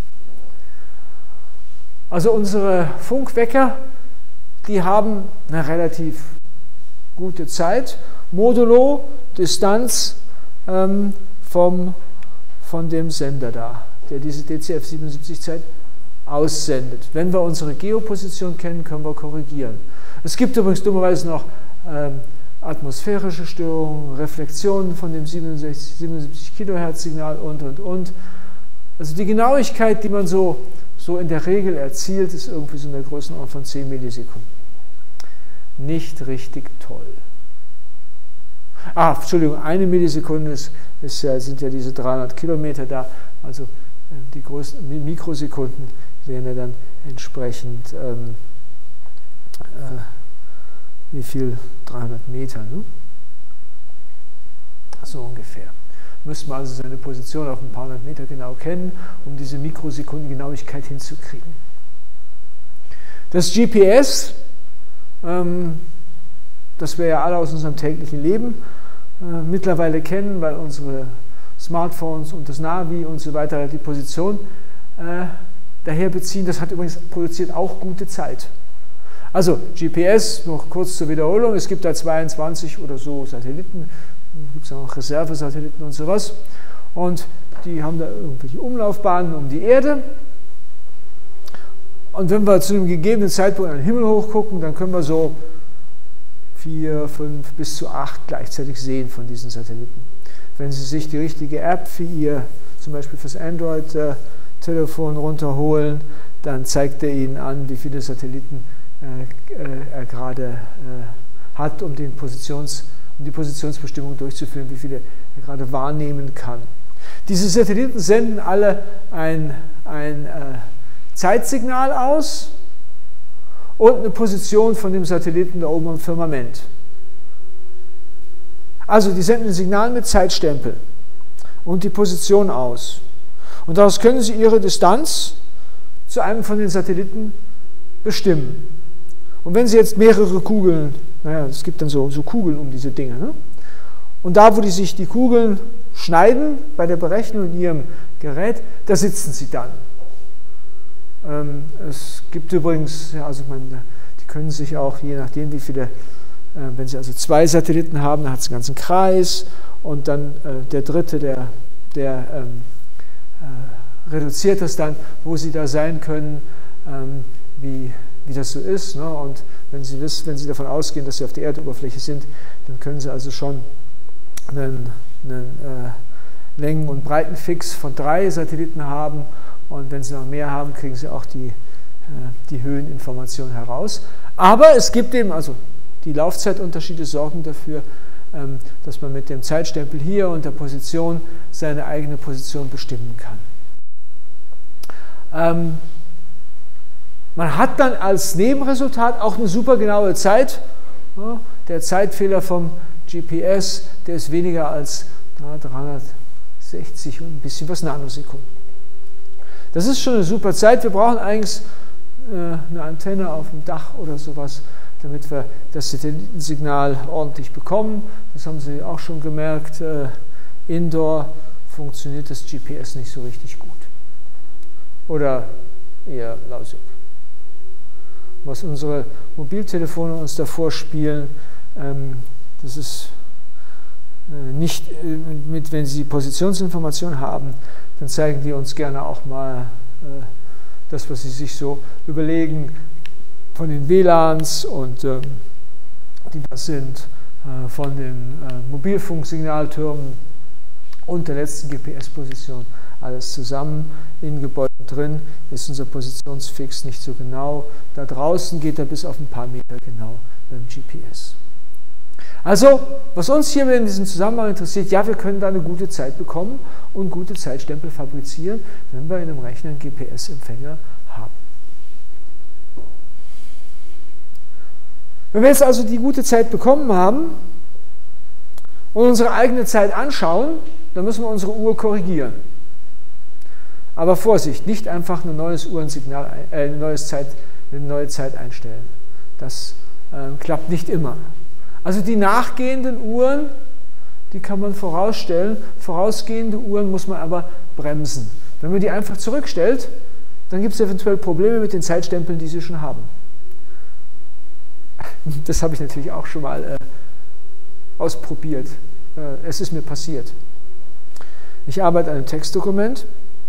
Also unsere Funkwecker, die haben eine relativ gute Zeit, modulo Distanz von dem Sender da, der diese DCF-77-Zeit aussendet. Wenn wir unsere Geoposition kennen, können wir korrigieren. Es gibt übrigens dummerweise noch atmosphärische Störungen, Reflexionen von dem 77 Kilohertz Signal und. Also die Genauigkeit, die man so in der Regel erzielt, ist irgendwie so in der Größenordnung von 10 Millisekunden. Nicht richtig toll. Entschuldigung, 1 Millisekunde sind ja diese 300 Kilometer da, also die größten Mikrosekunden wären ja dann entsprechend, wie viel? 300 Meter, ne? So ungefähr. Müsste man also seine Position auf ein paar hundert Meter genau kennen, um diese Mikrosekundengenauigkeit hinzukriegen. Das GPS, das wir ja alle aus unserem täglichen Leben mittlerweile kennen, weil unsere Smartphones und das Navi und so weiter die Position daher beziehen, das hat übrigens produziert auch gute Zeit. Also GPS, noch kurz zur Wiederholung, es gibt da 22 oder so Satelliten, gibt es auch Reservesatelliten und sowas. Und die haben da irgendwelche Umlaufbahnen um die Erde. Und wenn wir zu einem gegebenen Zeitpunkt an den Himmel hochgucken, dann können wir so 4, 5 bis zu 8 gleichzeitig sehen von diesen Satelliten. Wenn Sie sich die richtige App für Ihr, zum Beispiel fürs Android-Telefon runterholen, dann zeigt er Ihnen an, wie viele Satelliten er gerade hat, um die Positionsbestimmung durchzuführen, wie viele er gerade wahrnehmen kann. Diese Satelliten senden alle ein Zeitsignal aus und eine Position von dem Satelliten da oben am Firmament. Also die senden ein Signal mit Zeitstempel und die Position aus. Und daraus können Sie Ihre Distanz zu einem von den Satelliten bestimmen. Und wenn Sie jetzt mehrere Kugeln, naja, es gibt dann so Kugeln um diese Dinge, ne? Und da, wo sich die Kugeln schneiden bei der Berechnung in Ihrem Gerät, da sitzen Sie dann. Es gibt übrigens, ja, also die können sich auch, je nachdem wie viele, wenn Sie also 2 Satelliten haben, dann hat es einen ganzen Kreis und dann der dritte, der reduziert das dann, wo Sie da sein können, wie das so ist. Ne? Und wenn Sie davon ausgehen, dass Sie auf der Erdoberfläche sind, dann können Sie also schon einen Längen- und Breitenfix von 3 Satelliten haben. Und wenn Sie noch mehr haben, kriegen Sie auch die Höheninformation heraus. Aber es gibt eben, also die Laufzeitunterschiede sorgen dafür, dass man mit dem Zeitstempel hier und der Position seine eigene Position bestimmen kann. Man hat dann als Nebenresultat auch eine super genaue Zeit. Ja, der Zeitfehler vom GPS, der ist weniger als 360 und ein bisschen was Nanosekunden. Das ist schon eine super Zeit. Wir brauchen eigentlich eine Antenne auf dem Dach oder sowas, damit wir das Satellitensignal ordentlich bekommen. Das haben Sie auch schon gemerkt. Indoor funktioniert das GPS nicht so richtig gut. Oder eher lausig. Was unsere Mobiltelefone uns da vorspielen, das ist nicht, wenn Sie Positionsinformation haben, dann zeigen die uns gerne auch mal das, was Sie sich so überlegen von den WLANs und die das sind, von den Mobilfunksignaltürmen und der letzten GPS-Position. Alles zusammen in Gebäuden drin ist unser Positionsfix nicht so genau. Da draußen geht er bis auf ein paar Meter genau beim GPS. Also, was uns hier in diesem Zusammenhang interessiert, ja, wir können da eine gute Zeit bekommen und gute Zeitstempel fabrizieren, wenn wir in einem Rechner einen GPS-Empfänger haben. Wenn wir jetzt also die gute Zeit bekommen haben und unsere eigene Zeit anschauen, dann müssen wir unsere Uhr korrigieren. Aber Vorsicht, nicht einfach ein neues Uhrensignal, eine neue Zeit einstellen. Das klappt nicht immer. Also die nachgehenden Uhren, die kann man vorausstellen. Vorausgehende Uhren muss man aber bremsen. Wenn man die einfach zurückstellt, dann gibt es eventuell Probleme mit den Zeitstempeln, die Sie schon haben. Das habe ich natürlich auch schon mal ausprobiert. Es ist mir passiert. Ich arbeite an einem Textdokument,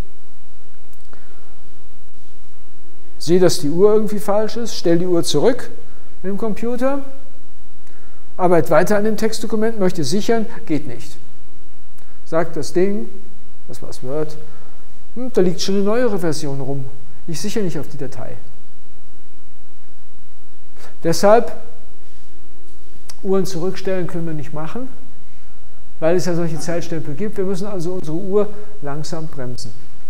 sehe, dass die Uhr irgendwie falsch ist, stelle die Uhr zurück im Computer, arbeite weiter an dem Textdokument, möchte sichern, geht nicht. Sagt das Ding, das war das Word, da liegt schon eine neuere Version rum. Ich sichere nicht auf die Datei. Deshalb, Uhren zurückstellen können wir nicht machen, weil es ja solche Zeitstempel gibt. Wir müssen also unsere Uhr langsam bremsen.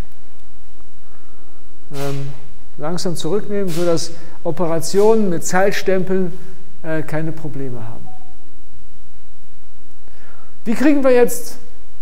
Langsam zurücknehmen, sodass Operationen mit Zeitstempeln keine Probleme haben. Wie kriegen wir jetzt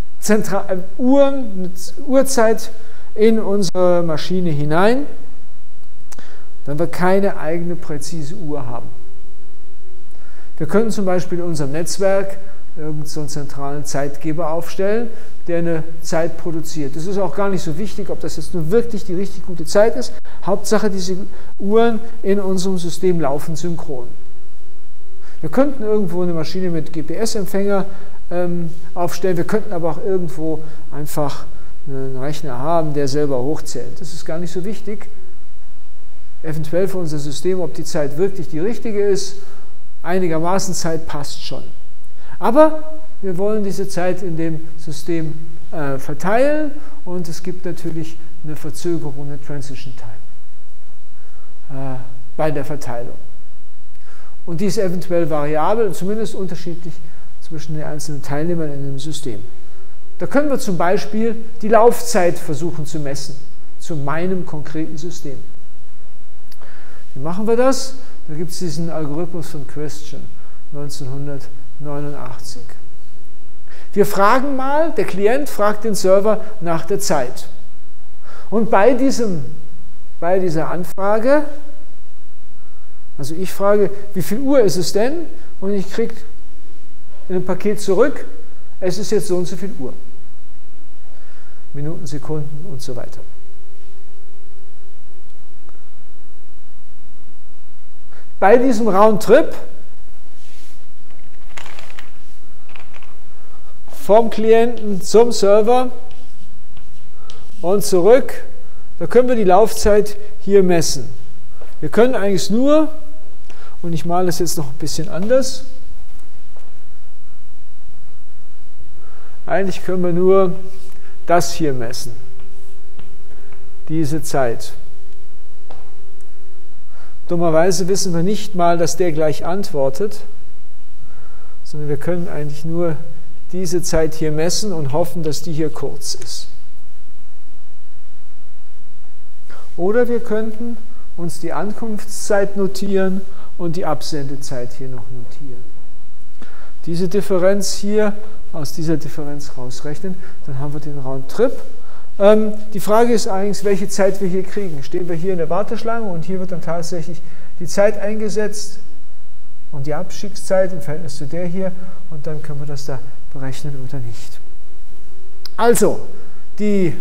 Uhrzeit in unsere Maschine hinein, wenn wir keine eigene präzise Uhr haben? Wir können zum Beispiel in unserem Netzwerk irgendeinen so einen zentralen Zeitgeber aufstellen, der eine Zeit produziert. Das ist auch gar nicht so wichtig, ob das jetzt nur wirklich die richtig gute Zeit ist. Hauptsache, diese Uhren in unserem System laufen synchron. Wir könnten irgendwo eine Maschine mit GPS-Empfänger aufstellen, wir könnten aber auch irgendwo einfach einen Rechner haben, der selber hochzählt. Das ist gar nicht so wichtig. Eventuell für unser System, ob die Zeit wirklich die richtige ist, einigermaßen Zeit passt schon. Aber wir wollen diese Zeit in dem System verteilen und es gibt natürlich eine Verzögerung, eine Transition Time bei der Verteilung. Und die ist eventuell variabel und zumindest unterschiedlich zwischen den einzelnen Teilnehmern in dem System. Da können wir zum Beispiel die Laufzeit versuchen zu messen, zu meinem konkreten System. Wie machen wir das? Da gibt es diesen Algorithmus von Christian, 1989. Wir fragen mal, der Klient fragt den Server nach der Zeit. Und bei dieser Anfrage, also ich frage, wie viel Uhr ist es denn? Und ich kriege in einem Paket zurück, es ist jetzt so und so viel Uhr. Minuten, Sekunden und so weiter. Bei diesem Roundtrip vom Klienten zum Server und zurück, da können wir die Laufzeit hier messen. Wir können eigentlich nur, und ich male das jetzt noch ein bisschen anders, eigentlich können wir nur das hier messen, diese Zeit. Dummerweise wissen wir nicht mal, dass der gleich antwortet, sondern wir können eigentlich nur diese Zeit hier messen und hoffen, dass die hier kurz ist. Oder wir könnten uns die Ankunftszeit notieren und die Absendezeit hier noch notieren. Diese Differenz hier aus dieser Differenz rausrechnen, dann haben wir den Roundtrip. Die Frage ist eigentlich, welche Zeit wir hier kriegen. Stehen wir hier in der Warteschlange und hier wird dann tatsächlich die Zeit eingesetzt und die Abstiegszeit im Verhältnis zu der hier und dann können wir das da berechnen oder nicht. Also, die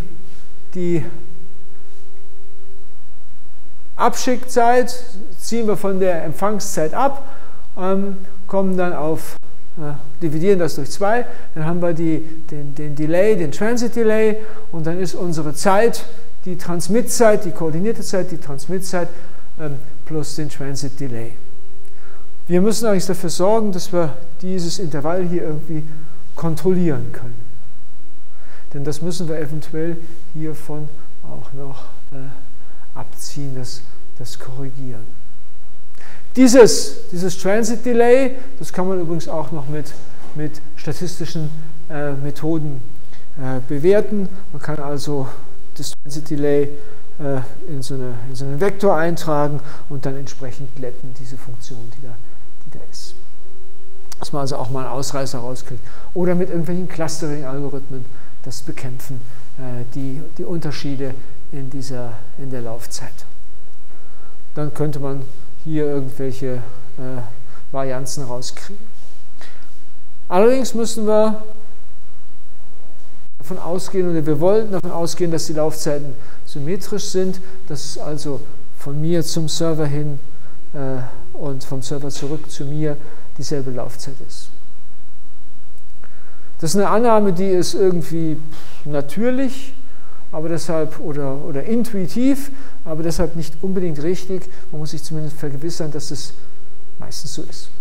Abschickzeit ziehen wir von der Empfangszeit ab, kommen dann auf, dividieren das durch 2, dann haben wir den Delay, den Transit Delay und dann ist unsere Zeit, die Transmitzeit, die koordinierte Zeit, die Transmitzeit plus den Transit Delay. Wir müssen eigentlich dafür sorgen, dass wir dieses Intervall hier irgendwie kontrollieren können. Denn das müssen wir eventuell hiervon auch noch abziehen, das korrigieren. Dieses Transit Delay, das kann man übrigens auch noch mit statistischen Methoden bewerten. Man kann also das Transit Delay in so einen Vektor eintragen und dann entsprechend glätten, diese Funktion, die da ist. Dass man also auch mal einen Ausreißer rauskriegt. Oder mit irgendwelchen Clustering-Algorithmen das bekämpfen, die Unterschiede in der Laufzeit. Dann könnte man hier irgendwelche Varianzen rauskriegen. Allerdings müssen wir davon ausgehen, oder wir wollten davon ausgehen, dass die Laufzeiten symmetrisch sind, dass also von mir zum Server hin und vom Server zurück zu mir dieselbe Laufzeit ist. Das ist eine Annahme, die ist irgendwie natürlich, aber deshalb oder intuitiv, aber deshalb nicht unbedingt richtig. Man muss sich zumindest vergewissern, dass es meistens so ist.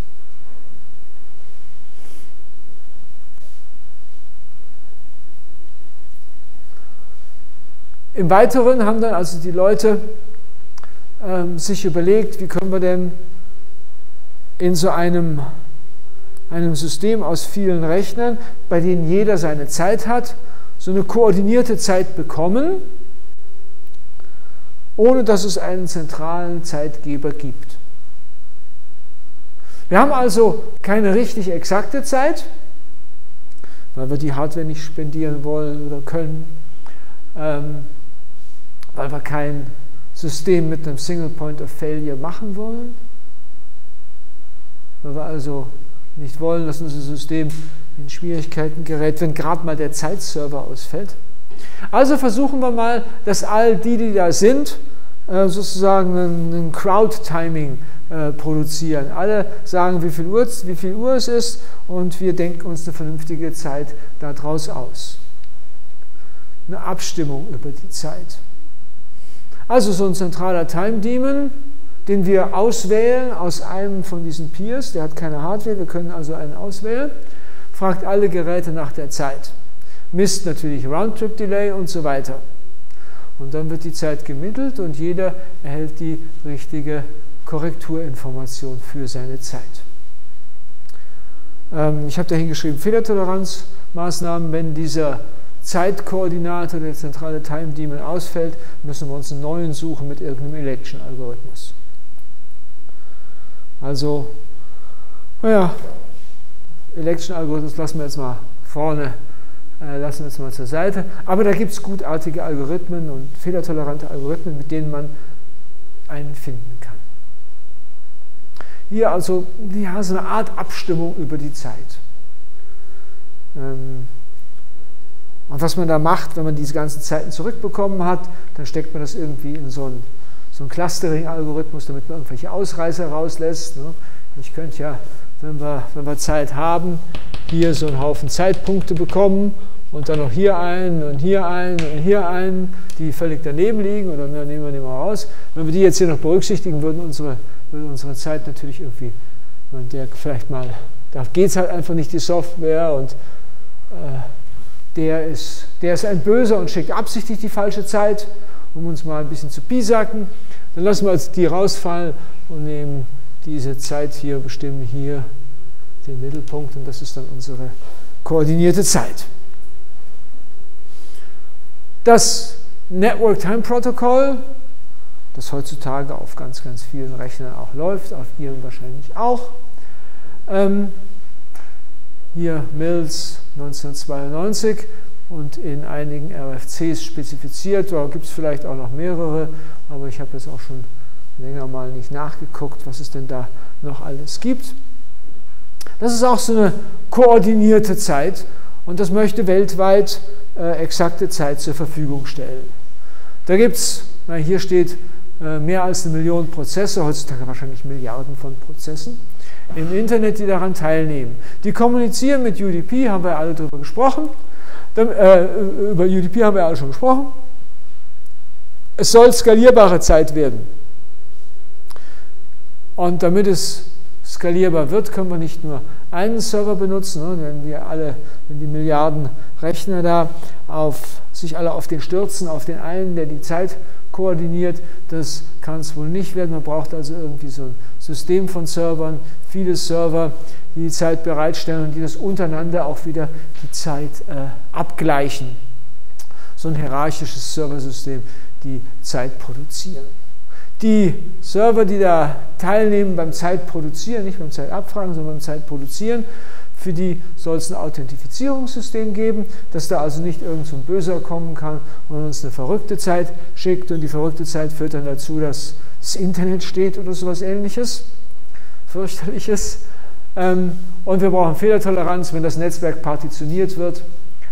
Im Weiteren haben dann also die Leute sich überlegt, wie können wir denn in so einem System aus vielen Rechnern, bei denen jeder seine Zeit hat, so eine koordinierte Zeit bekommen, ohne dass es einen zentralen Zeitgeber gibt. Wir haben also keine richtig exakte Zeit, weil wir die Hardware nicht spendieren wollen oder können, weil wir kein System mit einem Single Point of Failure machen wollen, weil wir also nicht wollen, dass unser System in Schwierigkeiten gerät, wenn gerade mal der Zeitserver ausfällt. Also versuchen wir mal, dass all die da sind, sozusagen ein Crowd-Timing produzieren. Alle sagen, wie viel Uhr es ist und wir denken uns eine vernünftige Zeit daraus aus. eine Abstimmung über die Zeit. Also so ein zentraler Time Daemon, den wir auswählen aus einem von diesen Peers, der hat keine Hardware, wir können also einen auswählen, fragt alle Geräte nach der Zeit, misst natürlich Roundtrip-Delay und so weiter. Und dann wird die Zeit gemittelt und jeder erhält die richtige Korrekturinformation für seine Zeit. Ich habe da hingeschrieben, Fehlertoleranzmaßnahmen, wenn dieser Zeitkoordinator, der zentrale Time Daemon, ausfällt, müssen wir uns einen neuen suchen mit irgendeinem Election-Algorithmus. Also, naja, Election-Algorithmus lassen wir jetzt mal vorne, lassen wir jetzt mal zur Seite. Aber da gibt es gutartige Algorithmen und fehlertolerante Algorithmen, mit denen man einen finden kann. Hier also ja, so eine Art Abstimmung über die Zeit. Und was man da macht, wenn man diese ganzen Zeiten zurückbekommen hat, dann steckt man das irgendwie in so einen Clustering-Algorithmus, damit man irgendwelche Ausreißer rauslässt. Ich könnte ja, wenn wir Zeit haben, hier so einen Haufen Zeitpunkte bekommen und dann noch hier einen und hier einen und hier einen, die völlig daneben liegen, und dann nehmen wir die mal raus. Wenn wir die jetzt hier noch berücksichtigen, würde unsere Zeit natürlich irgendwie, vielleicht mal, da geht es halt einfach nicht die Software und der ist ein Böser und schickt absichtlich die falsche Zeit, um uns mal ein bisschen zu piesacken. Dann lassen wir jetzt die rausfallen und nehmen diese Zeit hier, bestimmen hier den Mittelpunkt, und das ist dann unsere koordinierte Zeit. Das Network Time Protocol, das heutzutage auf ganz, ganz vielen Rechnern auch läuft, auf Ihren wahrscheinlich auch. Hier Mills 1992 und in einigen RFCs spezifiziert. Da gibt es vielleicht auch noch mehrere, aber ich habe jetzt auch schon länger mal nicht nachgeguckt, was es denn da noch alles gibt. Das ist auch so eine koordinierte Zeit, und das möchte weltweit exakte Zeit zur Verfügung stellen. Da gibt es, hier steht mehr als 1 Million Prozesse, heutzutage wahrscheinlich Milliarden von Prozessen im Internet, die daran teilnehmen. Die kommunizieren mit UDP, haben wir alle darüber gesprochen. Über UDP haben wir alle schon gesprochen. Es soll skalierbare Zeit werden. Und damit es skalierbar wird, können wir nicht nur einen Server benutzen, wenn die Milliarden Rechner da sich alle auf den stürzen, auf den einen, der die Zeit koordiniert, das kann es wohl nicht werden. Man braucht also irgendwie so ein System von Servern, viele Server, die die Zeit bereitstellen und die das untereinander auch wieder die Zeit abgleichen. So ein hierarchisches Serversystem, die Zeit produzieren. Die Server, die da teilnehmen beim Zeitproduzieren, nicht beim Zeitabfragen, sondern beim Zeitproduzieren, für die soll es ein Authentifizierungssystem geben, dass da also nicht irgend so ein Böser kommen kann und uns eine verrückte Zeit schickt, und die verrückte Zeit führt dann dazu, dass das Internet steht oder sowas Ähnliches, fürchterliches. Und wir brauchen Fehlertoleranz, wenn das Netzwerk partitioniert wird,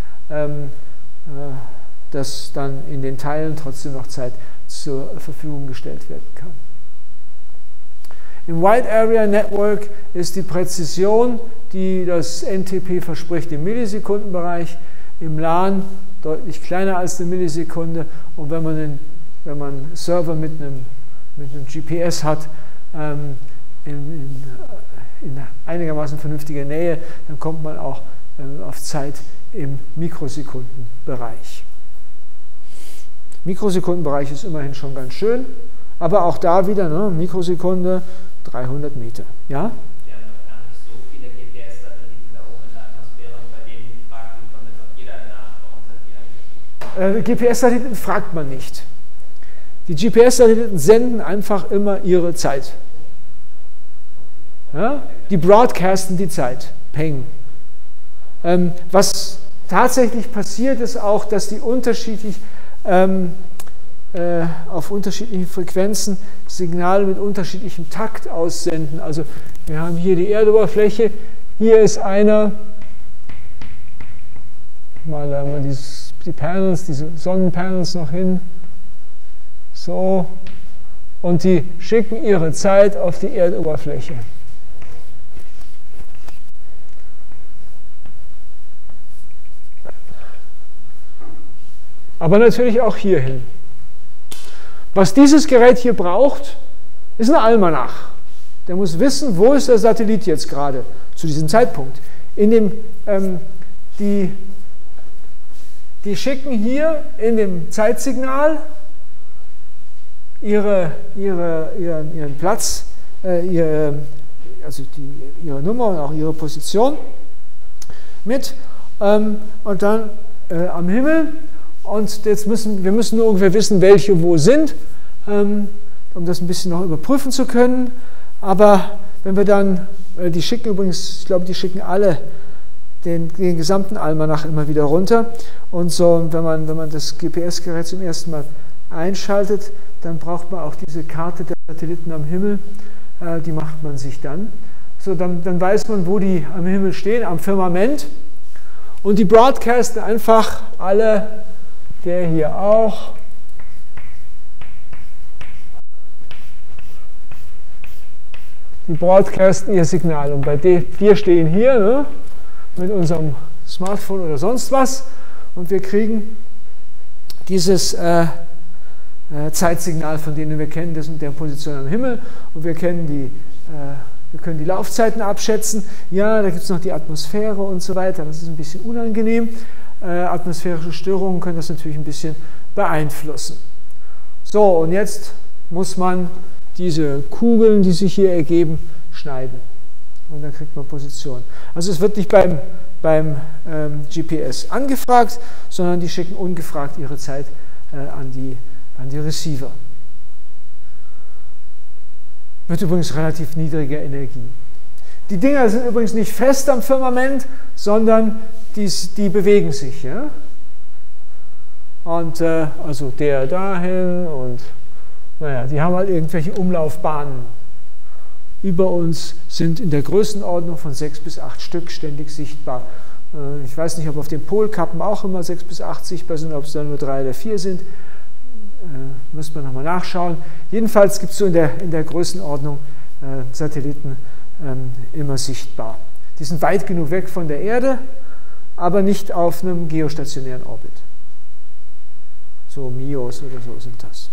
dass dann in den Teilen trotzdem noch Zeit zur Verfügung gestellt werden kann. Im Wide Area Network ist die Präzision, die das NTP verspricht, im Millisekundenbereich, im LAN deutlich kleiner als eine Millisekunde, und wenn man einen Server mit einem GPS hat, in einigermaßen vernünftiger Nähe, dann kommt man auch auf Zeit im Mikrosekundenbereich. Mikrosekundenbereich ist immerhin schon ganz schön, aber auch da wieder, Mikrosekunde, 300 Meter. Ja? Wir haben noch gar nicht so viele GPS-Satelliten da oben in der Atmosphäre, und bei denen fragt im Grunde doch jeder nach, warum sind die eigentlich? GPS-Satelliten fragt man nicht. Die GPS-Satelliten senden einfach immer ihre Zeit. Ja? Die broadcasten die Zeit. Peng. Was tatsächlich passiert, ist auch, dass die auf unterschiedlichen Frequenzen Signale mit unterschiedlichem Takt aussenden. Also wir haben hier die Erdoberfläche, hier ist einer, mal da mal die Panels, diese Sonnenpanels noch hin, so, und die schicken ihre Zeit auf die Erdoberfläche. aber natürlich auch hierhin. Was dieses Gerät hier braucht, ist ein Almanach. Der muss wissen, wo ist der Satellit jetzt gerade zu diesem Zeitpunkt. Die schicken hier in dem Zeitsignal ihren Platz, ihre Nummer und auch ihre Position mit und dann am Himmel. Und jetzt wir müssen nur ungefähr wissen, welche wo sind, um das ein bisschen noch überprüfen zu können. Aber wenn wir dann, die schicken übrigens, ich glaube, die schicken alle den gesamten Almanach immer wieder runter. Und so, wenn man das GPS-Gerät zum ersten Mal einschaltet, dann braucht man auch diese Karte der Satelliten am Himmel. Die macht man sich dann. So, dann weiß man, wo die am Himmel stehen, am Firmament. Und die broadcasten einfach alle, der hier auch. Die broadcasten ihr Signal. Und wir stehen hier, ne, mit unserem Smartphone oder sonst was. Und wir kriegen dieses Zeitsignal, von denen wir kennen, das mit der Position am Himmel. Und wir können die Laufzeiten abschätzen. Ja, da gibt es noch die Atmosphäre und so weiter. Das ist ein bisschen unangenehm. Atmosphärische Störungen können das natürlich ein bisschen beeinflussen. So, und jetzt muss man diese Kugeln, die sich hier ergeben, schneiden. Und dann kriegt man Position. Also es wird nicht beim GPS angefragt, sondern die schicken ungefragt ihre Zeit an die Receiver. Mit übrigens relativ niedriger Energie. Die Dinger sind übrigens nicht fest am Firmament, sondern die bewegen sich. Ja? Und also der dahin und naja, die haben halt irgendwelche Umlaufbahnen. Über uns sind in der Größenordnung von 6 bis 8 Stück ständig sichtbar. Ich weiß nicht, ob auf den Polkappen auch immer 6 bis 8 sichtbar sind, ob es da nur 3 oder 4 sind. Müsste man nochmal nachschauen. Jedenfalls gibt es so in der Größenordnung Satelliten immer sichtbar. Die sind weit genug weg von der Erde, aber nicht auf einem geostationären Orbit. So MIOS oder so sind das.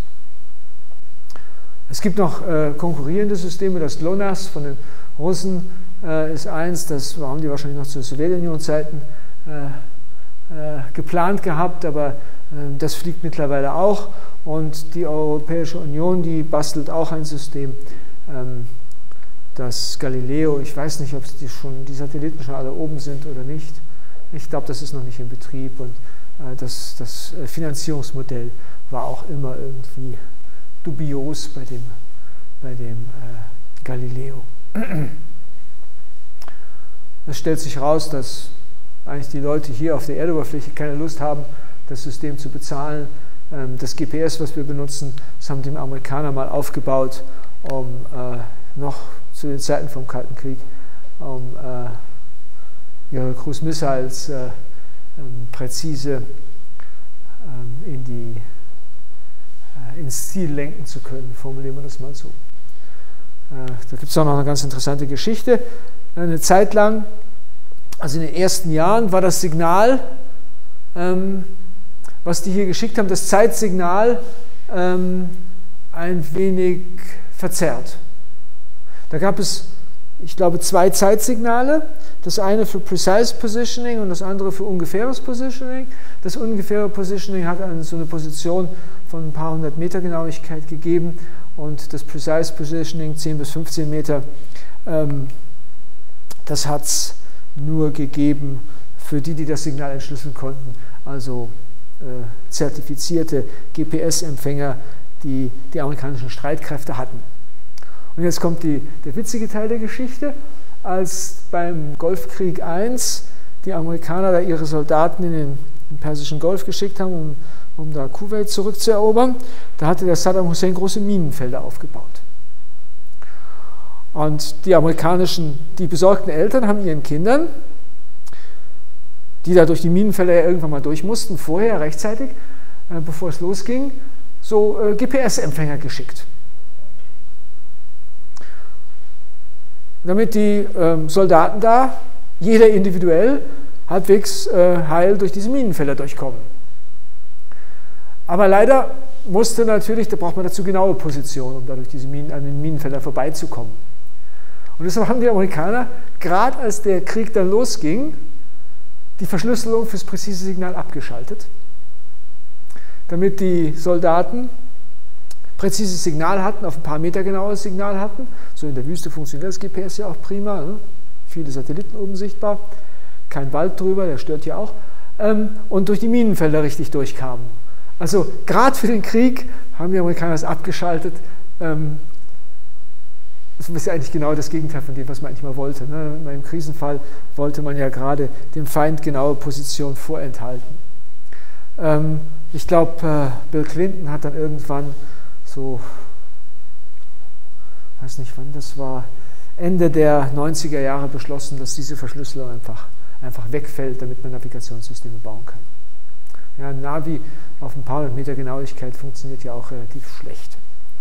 Es gibt noch konkurrierende Systeme. Das GLONASS von den Russen ist eins, das haben die wahrscheinlich noch zu Sowjetunion-Zeiten geplant gehabt, aber das fliegt mittlerweile auch. Und die Europäische Union, die bastelt auch ein System, das Galileo. Ich weiß nicht, ob die Satelliten schon alle oben sind oder nicht. Ich glaube, das ist noch nicht in Betrieb. Und das Finanzierungsmodell war auch immer irgendwie dubios bei dem Galileo. Es stellt sich raus, dass eigentlich die Leute hier auf der Erdoberfläche keine Lust haben, das System zu bezahlen. Das GPS, was wir benutzen, das haben die Amerikaner mal aufgebaut, um noch zu den Zeiten vom Kalten Krieg, um ihre Cruise Missiles präzise ins Ziel lenken zu können, formulieren wir das mal so. Da gibt es auch noch eine ganz interessante Geschichte. Eine Zeit lang, also in den ersten Jahren, war das Signal, was die hier geschickt haben, das Zeitsignal, ein wenig verzerrt. Da gab es, ich glaube, 2 Zeitsignale, das eine für Precise Positioning und das andere für ungefähres Positioning. Das ungefähre Positioning hat so eine Position von ein paar hundert Meter Genauigkeit gegeben und das Precise Positioning 10 bis 15 Meter, das hat es nur gegeben für die das Signal entschlüsseln konnten, also zertifizierte GPS-Empfänger, die die amerikanischen Streitkräfte hatten. Und jetzt kommt der witzige Teil der Geschichte. Als beim Golfkrieg I die Amerikaner da ihre Soldaten in den Persischen Golf geschickt haben, um da Kuwait zurückzuerobern, da hatte der Saddam Hussein große Minenfelder aufgebaut. Und die besorgten Eltern haben ihren Kindern, die da durch die Minenfelder ja irgendwann mal durch mussten, vorher rechtzeitig, bevor es losging, so GPS-Empfänger geschickt. Damit die Soldaten da, jeder individuell, halbwegs heil durch diese Minenfelder durchkommen. Aber leider musste natürlich, da braucht man dazu genaue Positionen, um dadurch an den Minenfeldern vorbeizukommen. Und deshalb haben die Amerikaner, gerade als der Krieg dann losging, die Verschlüsselung fürs präzise Signal abgeschaltet, damit die Soldaten präzises Signal hatten, auf ein paar Meter genaues Signal hatten. So in der Wüste funktioniert das GPS ja auch prima, ne? Viele Satelliten oben sichtbar, kein Wald drüber, der stört ja auch, und durch die Minenfelder richtig durchkamen. Also gerade für den Krieg haben die Amerikaner das abgeschaltet. Das ist ja eigentlich genau das Gegenteil von dem, was man eigentlich mal wollte. Ne? In einem Krisenfall wollte man ja gerade dem Feind genaue Position vorenthalten. Ich glaube, Bill Clinton hat dann irgendwann so, weiß nicht wann das war, Ende der 90er Jahre beschlossen, dass diese Verschlüsselung einfach wegfällt, damit man Navigationssysteme bauen kann. Ja, ein Navi auf ein paar hundert Meter Genauigkeit funktioniert ja auch relativ schlecht.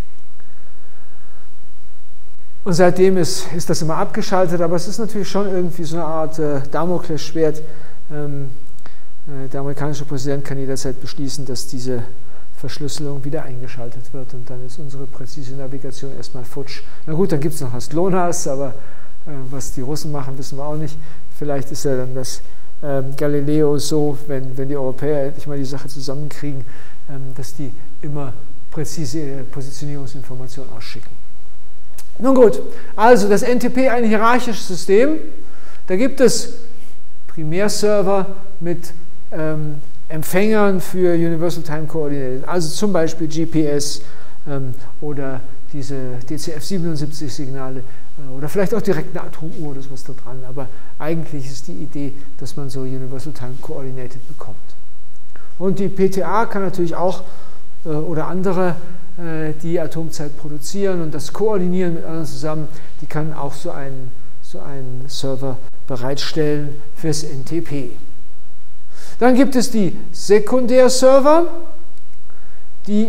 Und seitdem ist das immer abgeschaltet, aber es ist natürlich schon irgendwie so eine Art Damoklesschwert. Der amerikanische Präsident kann jederzeit beschließen, dass diese Verschlüsselung wieder eingeschaltet wird und dann ist unsere präzise Navigation erstmal futsch. Na gut, dann gibt es noch das GLONASS, aber was die Russen machen, wissen wir auch nicht. Vielleicht ist ja dann das Galileo so, wenn die Europäer endlich mal die Sache zusammenkriegen, dass die immer präzise Positionierungsinformationen ausschicken. Nun gut, also das NTP, ein hierarchisches System. Da gibt es Primärserver mit Empfängern für Universal Time Coordinated, also zum Beispiel GPS oder diese DCF77-Signale oder vielleicht auch direkt eine Atomuhr, das was da dran. Aber eigentlich ist die Idee, dass man so Universal Time Coordinated bekommt. Und die PTA kann natürlich auch oder andere die Atomzeit produzieren und das koordinieren mit anderen zusammen, die kann auch so einen Server bereitstellen fürs NTP. Dann gibt es die Sekundärserver, die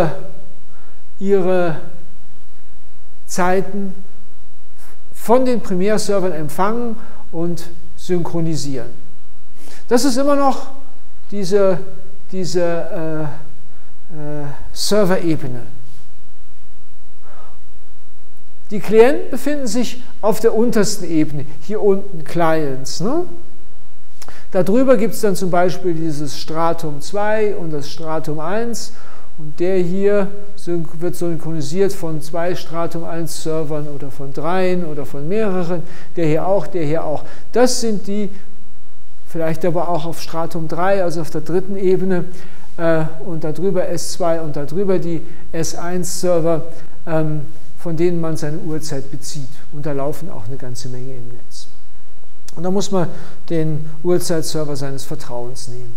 ihre Zeiten von den Primärservern empfangen und synchronisieren. Das ist immer noch diese Serverebene. Die Klienten befinden sich auf der untersten Ebene, hier unten Clients. Ne? Darüber gibt es dann zum Beispiel dieses Stratum 2 und das Stratum 1 und der hier wird synchronisiert von 2 Stratum 1 Servern oder von 3 oder von mehreren, der hier auch, der hier auch. Das sind die, vielleicht aber auch auf Stratum 3, also auf der dritten Ebene, und darüber S2 und darüber die S1-Server, von denen man seine Uhrzeit bezieht. Und da laufen auch eine ganze Menge im Netz. Und da muss man den Uhrzeitserver seines Vertrauens nehmen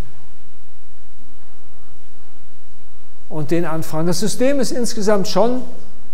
und den anfragen. Das System ist insgesamt schon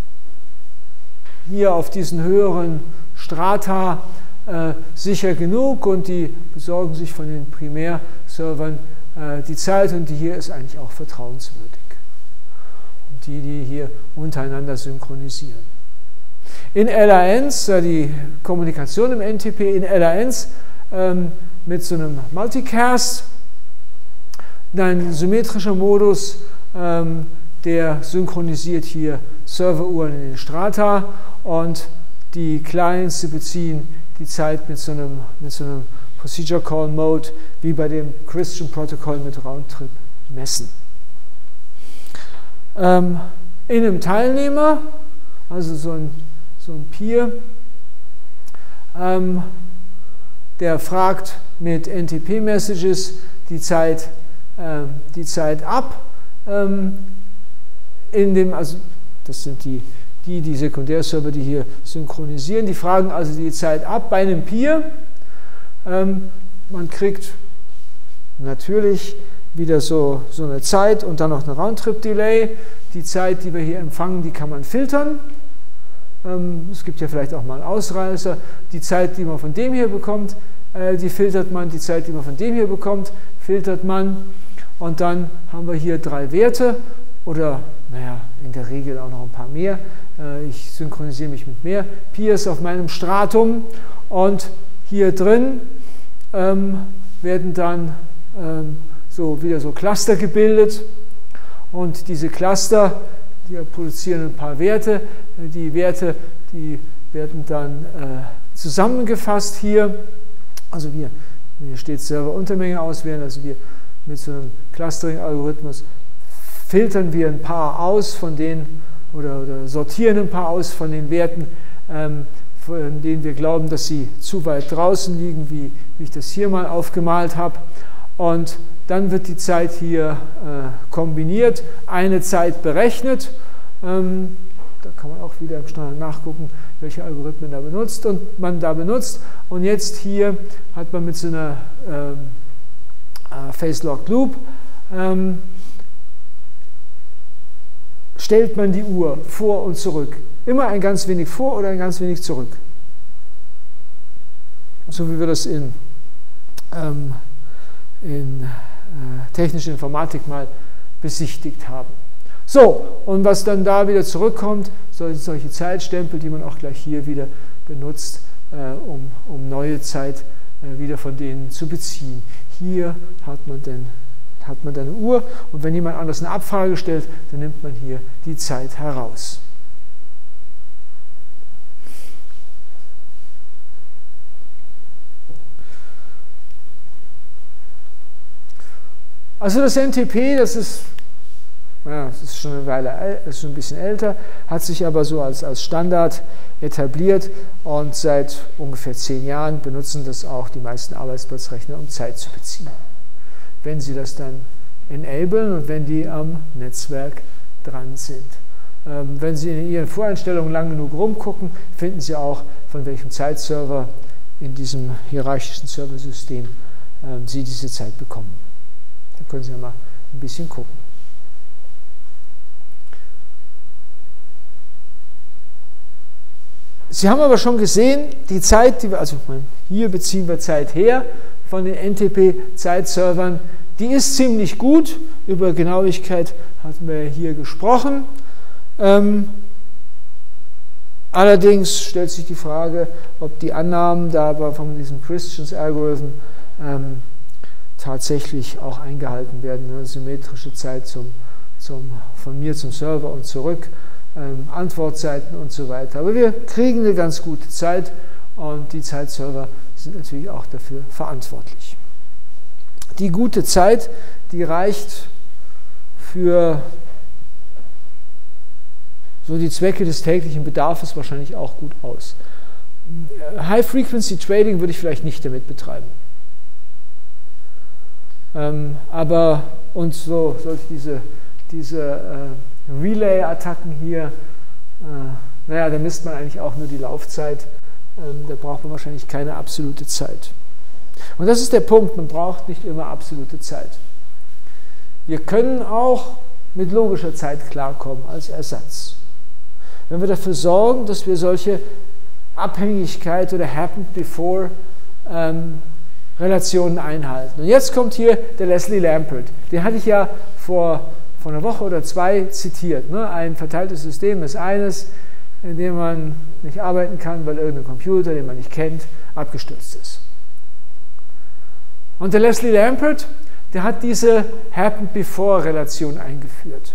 hier auf diesen höheren Strata sicher genug und die besorgen sich von den Primärservern die Zeit und die hier ist eigentlich auch vertrauenswürdig. Und die hier untereinander synchronisieren. In LANs, die Kommunikation im NTP, in LANs mit so einem Multicast, ein symmetrischer Modus, der synchronisiert hier Serveruhren in den Strata und die Clients beziehen die Zeit mit so einem Procedure Call Mode wie bei dem Christian Protocol mit Roundtrip messen. In einem Teilnehmer, also so ein Peer, der fragt mit NTP-Messages die Zeit ab. Also das sind die Sekundärserver, die hier synchronisieren, die fragen also die Zeit ab bei einem Peer. Man kriegt natürlich wieder so eine Zeit und dann noch eine Roundtrip-Delay. Die Zeit, die wir hier empfangen, die kann man filtern. Es gibt ja vielleicht auch mal einen Ausreißer. Die Zeit, die man von dem hier bekommt, die filtert man. Die Zeit, die man von dem hier bekommt, filtert man. Und dann haben wir hier 3 Werte oder, naja, in der Regel auch noch ein paar mehr. Ich synchronisiere mich mit mehr Peers auf meinem Stratum. Und hier drin werden dann wieder so Cluster gebildet. Und diese Cluster, die produzieren ein paar Werte. Die Werte, die werden dann zusammengefasst hier. Also hier steht Server-Untermenge auswählen. Also wir mit so einem Clustering-Algorithmus filtern wir ein paar aus von denen oder sortieren ein paar aus von den Werten, von denen wir glauben, dass sie zu weit draußen liegen, wie ich das hier mal aufgemalt habe. Und dann wird die Zeit hier kombiniert, eine Zeit berechnet. Da kann man auch wieder im Standard nachgucken, welche Algorithmen man da benutzt. Und jetzt hier hat man mit so einer Phase-Locked Loop stellt man die Uhr vor und zurück. Immer ein ganz wenig vor oder ein ganz wenig zurück. So wie wir das in technischer Informatik mal besichtigt haben. So, und was dann da wieder zurückkommt, solche Zeitstempel, die man auch gleich hier wieder benutzt, um neue Zeit wieder von denen zu beziehen. Hier hat man dann eine Uhr und wenn jemand anders eine Abfrage stellt, dann nimmt man hier die Zeit heraus. Also das NTP, das ist schon eine Weile, das ist schon ein bisschen älter, hat sich aber so als Standard etabliert und seit ungefähr 10 Jahren benutzen das auch die meisten Arbeitsplatzrechner, um Zeit zu beziehen. Wenn sie das dann enablen und wenn die am Netzwerk dran sind. Wenn Sie in Ihren Voreinstellungen lang genug rumgucken, finden Sie auch, von welchem Zeitserver in diesem hierarchischen Serversystem Sie diese Zeit bekommen. Da können Sie ja mal ein bisschen gucken. Sie haben aber schon gesehen, die Zeit, hier beziehen wir Zeit her von den NTP-Zeitservern, die ist ziemlich gut. Über Genauigkeit hatten wir hier gesprochen. Allerdings stellt sich die Frage, ob die Annahmen da von diesem Christians Algorithm tatsächlich auch eingehalten werden. Eine symmetrische Zeit von mir zum Server und zurück, Antwortzeiten und so weiter. Aber wir kriegen eine ganz gute Zeit und die Zeitserver sind natürlich auch dafür verantwortlich. Die gute Zeit, die reicht für so die Zwecke des täglichen Bedarfs wahrscheinlich auch gut aus. High-Frequency-Trading würde ich vielleicht nicht damit betreiben. Und so solche diese Relay-Attacken hier, da misst man eigentlich auch nur die Laufzeit. Da braucht man wahrscheinlich keine absolute Zeit. Und das ist der Punkt, man braucht nicht immer absolute Zeit. Wir können auch mit logischer Zeit klarkommen als Ersatz. Wenn wir dafür sorgen, dass wir solche Abhängigkeit oder Happened Before Relationen einhalten. Und jetzt kommt hier der Leslie Lampert. Den hatte ich ja vor einer Woche oder 2 zitiert. Ne? Ein verteiltes System ist eines, in dem man nicht arbeiten kann, weil irgendein Computer, den man nicht kennt, abgestürzt ist. Und der Leslie Lampert, der hat diese Happened-Before-Relation eingeführt.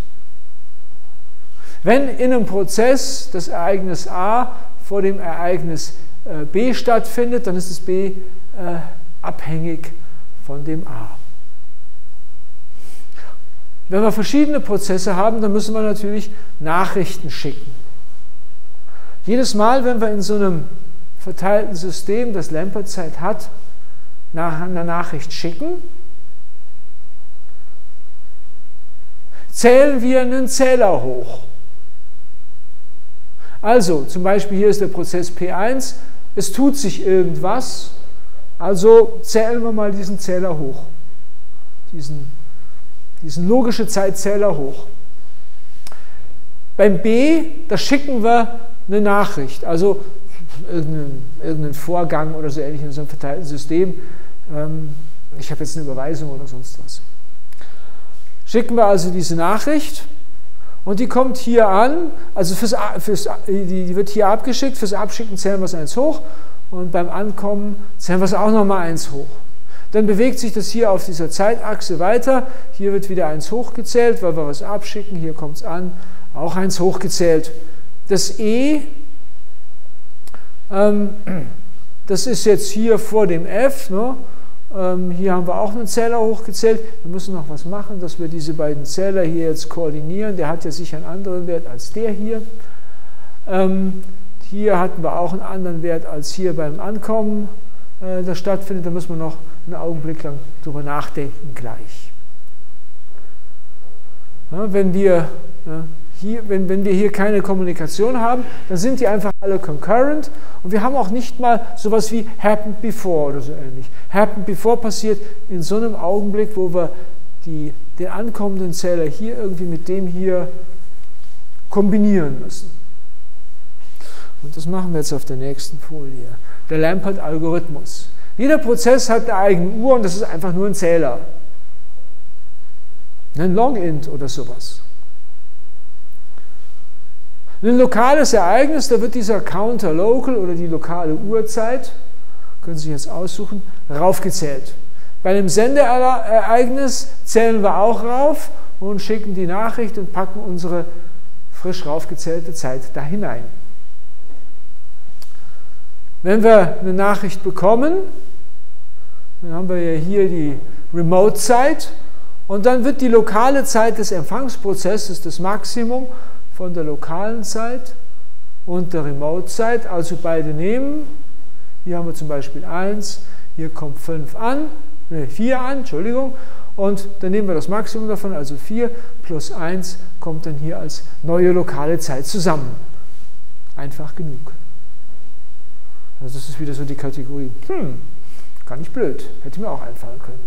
Wenn in einem Prozess das Ereignis A vor dem Ereignis B stattfindet, dann ist das B abhängig von dem A. Wenn wir verschiedene Prozesse haben, dann müssen wir natürlich Nachrichten schicken. Jedes Mal, wenn wir in so einem verteilten System, das Lampert-Zeit hat, nach einer Nachricht schicken, zählen wir einen Zähler hoch. Also, zum Beispiel hier ist der Prozess P1, es tut sich irgendwas, also zählen wir mal diesen Zähler hoch, diesen logische Zeitzähler hoch. Beim B, da schicken wir eine Nachricht, also irgendeinen Vorgang oder so ähnlich in so einem verteilten System. Ich habe jetzt eine Überweisung oder sonst was. Schicken wir also diese Nachricht und die kommt hier an, also die wird hier abgeschickt, fürs Abschicken zählen wir es 1 hoch und beim Ankommen zählen wir es auch nochmal 1 hoch. Dann bewegt sich das hier auf dieser Zeitachse weiter. Hier wird wieder 1 hochgezählt, weil wir was abschicken. Hier kommt es an, auch 1 hochgezählt. Das E, das ist jetzt hier vor dem F. Ne? Hier haben wir auch einen Zähler hochgezählt. Wir müssen noch was machen, dass wir diese beiden Zähler hier jetzt koordinieren. Der hat ja sicher einen anderen Wert als der hier. Hier hatten wir auch einen anderen Wert als hier beim Ankommen, das stattfindet. Da müssen wir noch einen Augenblick lang drüber nachdenken gleich. Ja, wenn wir hier keine Kommunikation haben, dann sind die einfach alle concurrent und wir haben auch nicht mal sowas wie happened before oder so ähnlich. Happened before passiert in so einem Augenblick, wo wir den ankommenden Zähler hier irgendwie mit dem hier kombinieren müssen. Und das machen wir jetzt auf der nächsten Folie. Der Lampert-Algorithmus. Jeder Prozess hat eine eigene Uhr und das ist einfach nur ein Zähler. Ein Longint oder sowas. Ein lokales Ereignis, da wird dieser Counter Local oder die lokale Uhrzeit, können Sie sich jetzt aussuchen, raufgezählt. Bei einem Sendeereignis zählen wir auch rauf und schicken die Nachricht und packen unsere frisch raufgezählte Zeit da hinein. Wenn wir eine Nachricht bekommen, dann haben wir ja hier die Remote-Zeit und dann wird die lokale Zeit des Empfangsprozesses das Maximum von der lokalen Zeit und der Remote-Zeit, also beide nehmen. Hier haben wir zum Beispiel 1, hier kommt 4 an, Entschuldigung, und dann nehmen wir das Maximum davon, also 4 plus 1 kommt dann hier als neue lokale Zeit zusammen. Einfach genug. Also das ist wieder so die Kategorie, gar nicht blöd, hätte mir auch einfallen können.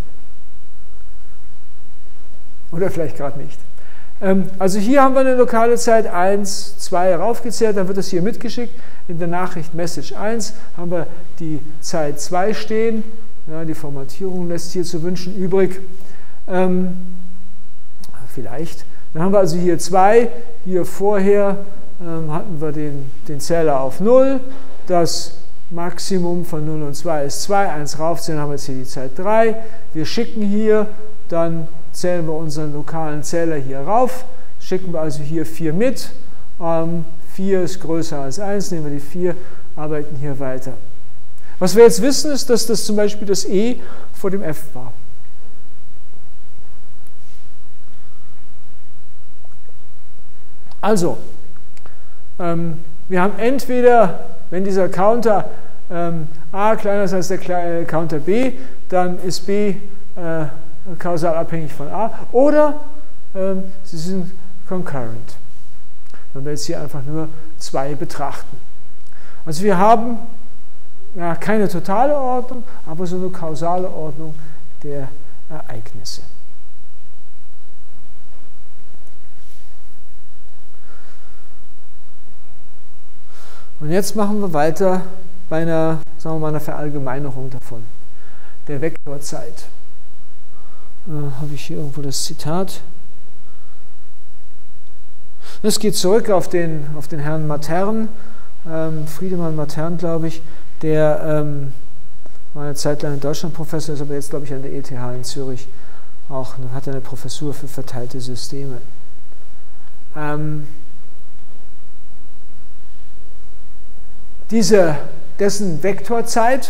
Oder vielleicht gerade nicht. Also hier haben wir eine lokale Zeit 1, 2 raufgezählt, dann wird das hier mitgeschickt. In der Nachricht Message 1 haben wir die Zeit 2 stehen. Ja, die Formatierung lässt hier zu wünschen übrig. Vielleicht. Dann haben wir also hier 2. Hier vorher hatten wir den Zähler auf 0. Das Maximum von 0 und 2 ist 2. 1 raufzählen, haben wir jetzt hier die Zeit 3. Wir schicken hier, dann zählen wir unseren lokalen Zähler hier rauf, schicken wir also hier 4 mit, 4 ist größer als 1, nehmen wir die 4, arbeiten hier weiter. Was wir jetzt wissen, ist, dass das zum Beispiel das E vor dem F war. Also, wir haben entweder, wenn dieser Counter A kleiner ist als der Counter B, dann ist B kausal abhängig von A, oder sie sind concurrent. Wenn wir jetzt hier einfach nur 2 betrachten. Also wir haben ja keine totale Ordnung, aber so eine kausale Ordnung der Ereignisse. Und jetzt machen wir weiter bei einer, sagen wir mal, einer Verallgemeinerung davon, der Vektorzeit. Habe ich hier irgendwo das Zitat? Das geht zurück auf den Herrn Matern, Friedemann Matern, glaube ich, der war eine Zeit lang in Deutschland Professor, ist aber jetzt, glaube ich, an der ETH in Zürich auch, hat eine Professur für verteilte Systeme. Dessen Vektorzeit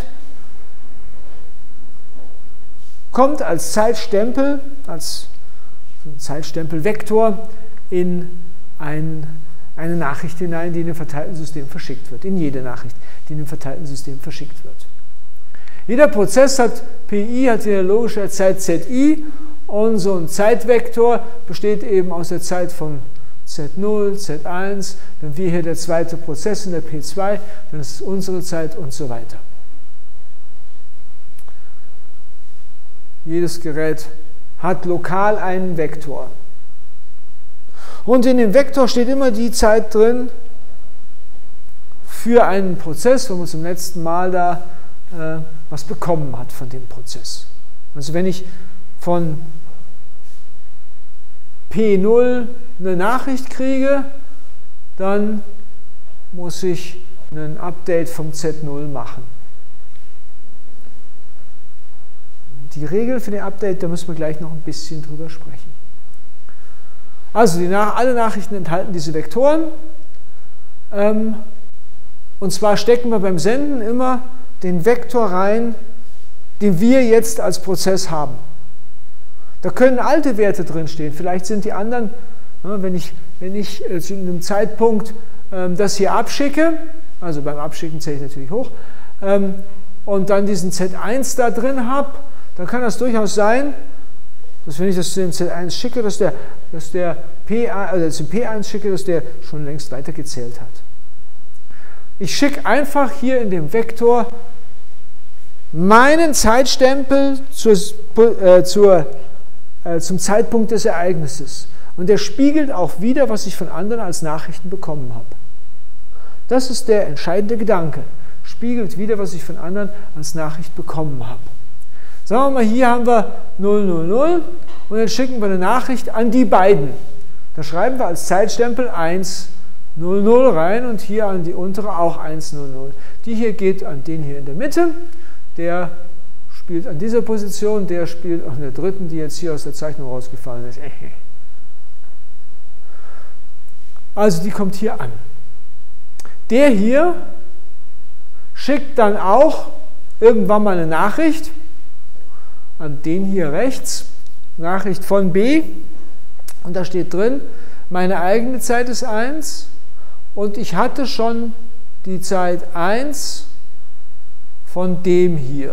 kommt als Zeitstempel, als Zeitstempelvektor in eine Nachricht hinein, die in dem verteilten System verschickt wird. In jede Nachricht, die in dem verteilten System verschickt wird. Jeder Prozess hat PI, hat eine logische Zeit ZI und so ein Zeitvektor besteht eben aus der Zeit von Z0, Z1, dann wir hier der zweite Prozess in der P2, dann ist es unsere Zeit und so weiter. Jedes Gerät hat lokal einen Vektor. Und in dem Vektor steht immer die Zeit drin für einen Prozess, wo man zum letzten Mal da was bekommen hat von dem Prozess. Also wenn ich von P0 eine Nachricht kriege, dann muss ich ein Update vom Z0 machen. die Regeln für den Update, da müssen wir gleich noch ein bisschen drüber sprechen. Also alle Nachrichten enthalten diese Vektoren. Und zwar stecken wir beim Senden immer den Vektor rein, den wir jetzt als Prozess haben. Da können alte Werte drinstehen. Vielleicht sind die anderen, wenn ich zu einem Zeitpunkt das hier abschicke, also beim Abschicken zähle ich natürlich hoch, und dann diesen Z1 da drin habe, dann kann das durchaus sein, dass wenn ich das zu dem Z1 schicke, dass der P1, oder zum P1 schicke, dass der schon längst weitergezählt hat. Ich schicke einfach hier in dem Vektor meinen Zeitstempel zum Zeitpunkt des Ereignisses. Und der spiegelt auch wieder, was ich von anderen als Nachrichten bekommen habe. Das ist der entscheidende Gedanke. Spiegelt wieder, was ich von anderen als Nachricht bekommen habe. Sagen wir mal, hier haben wir 000 und dann schicken wir eine Nachricht an die beiden. Da schreiben wir als Zeitstempel 100 rein und hier an die untere auch 100. Die hier geht an den hier in der Mitte, der spielt an dieser Position, der spielt an der dritten, die jetzt hier aus der Zeichnung rausgefallen ist. Also die kommt hier an. Der hier schickt dann auch irgendwann mal eine Nachricht an den hier rechts, Nachricht von B, und da steht drin, meine eigene Zeit ist 1 und ich hatte schon die Zeit 1 von dem hier.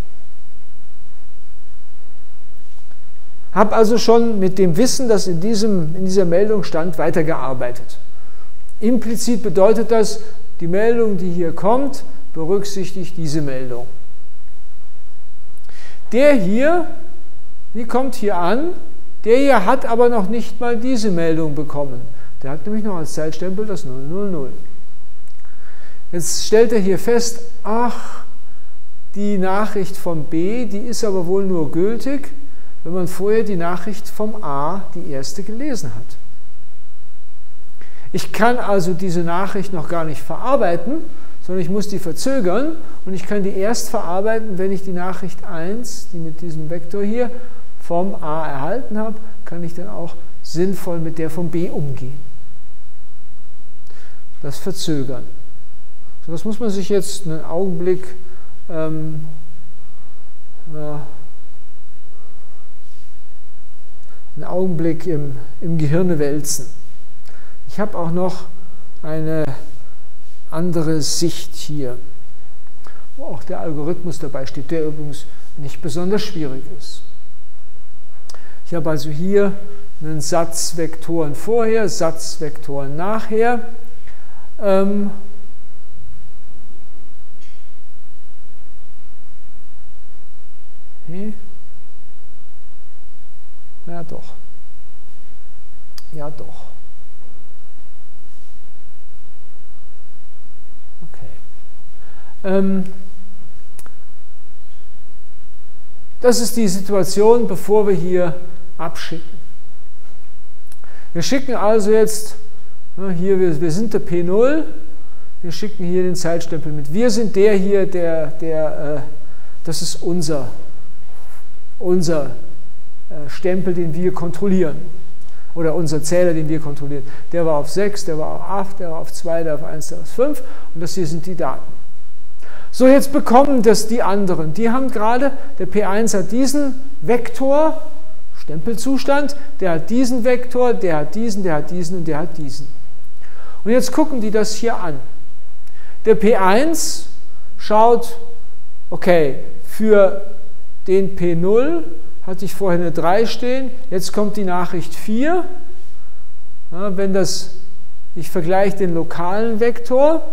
Habe also schon mit dem Wissen, das in dieser Meldung stand, weitergearbeitet. Implizit bedeutet das, die Meldung, die hier kommt, berücksichtigt diese Meldung. Der hier, die kommt hier an, der hier hat aber noch nicht mal diese Meldung bekommen. Der hat nämlich noch als Zeitstempel das 000. Jetzt stellt er hier fest, ach, die Nachricht vom B, die ist aber wohl nur gültig, wenn man vorher die Nachricht vom A, die erste, gelesen hat. Ich kann also diese Nachricht noch gar nicht verarbeiten, sondern ich muss die verzögern und ich kann die erst verarbeiten, wenn ich die Nachricht 1, die mit diesem Vektor hier vom A erhalten habe, kann ich dann auch sinnvoll mit der vom B umgehen. Das Verzögern. So, das muss man sich jetzt einen Augenblick im Gehirn wälzen. Ich habe auch noch eine andere Sicht hier, wo auch der Algorithmus dabei steht, der übrigens nicht besonders schwierig ist. Ich habe also hier einen Satz Vektoren vorher, Satz Vektoren nachher. Ja doch. Ja doch. Okay. Das ist die Situation, bevor wir hier abschicken. Wir schicken also jetzt, hier, wir sind der P0, wir schicken hier den Zeitstempel mit. Wir sind der hier, das ist unser Stempel, den wir kontrollieren. Oder unser Zähler, den wir kontrollieren. Der war auf 6, der war auf 8, der war auf 2, der war auf 1, der war auf 5. Und das hier sind die Daten. So, jetzt bekommen das die anderen. Die haben gerade, der P1 hat diesen Vektor, Stempelzustand, der hat diesen Vektor, der hat diesen, der hat diesen und der hat diesen. Und jetzt gucken die das hier an. Der P1 schaut, okay, für den P0 hatte ich vorher eine 3 stehen, jetzt kommt die Nachricht 4. Ja, ich vergleiche den lokalen Vektor,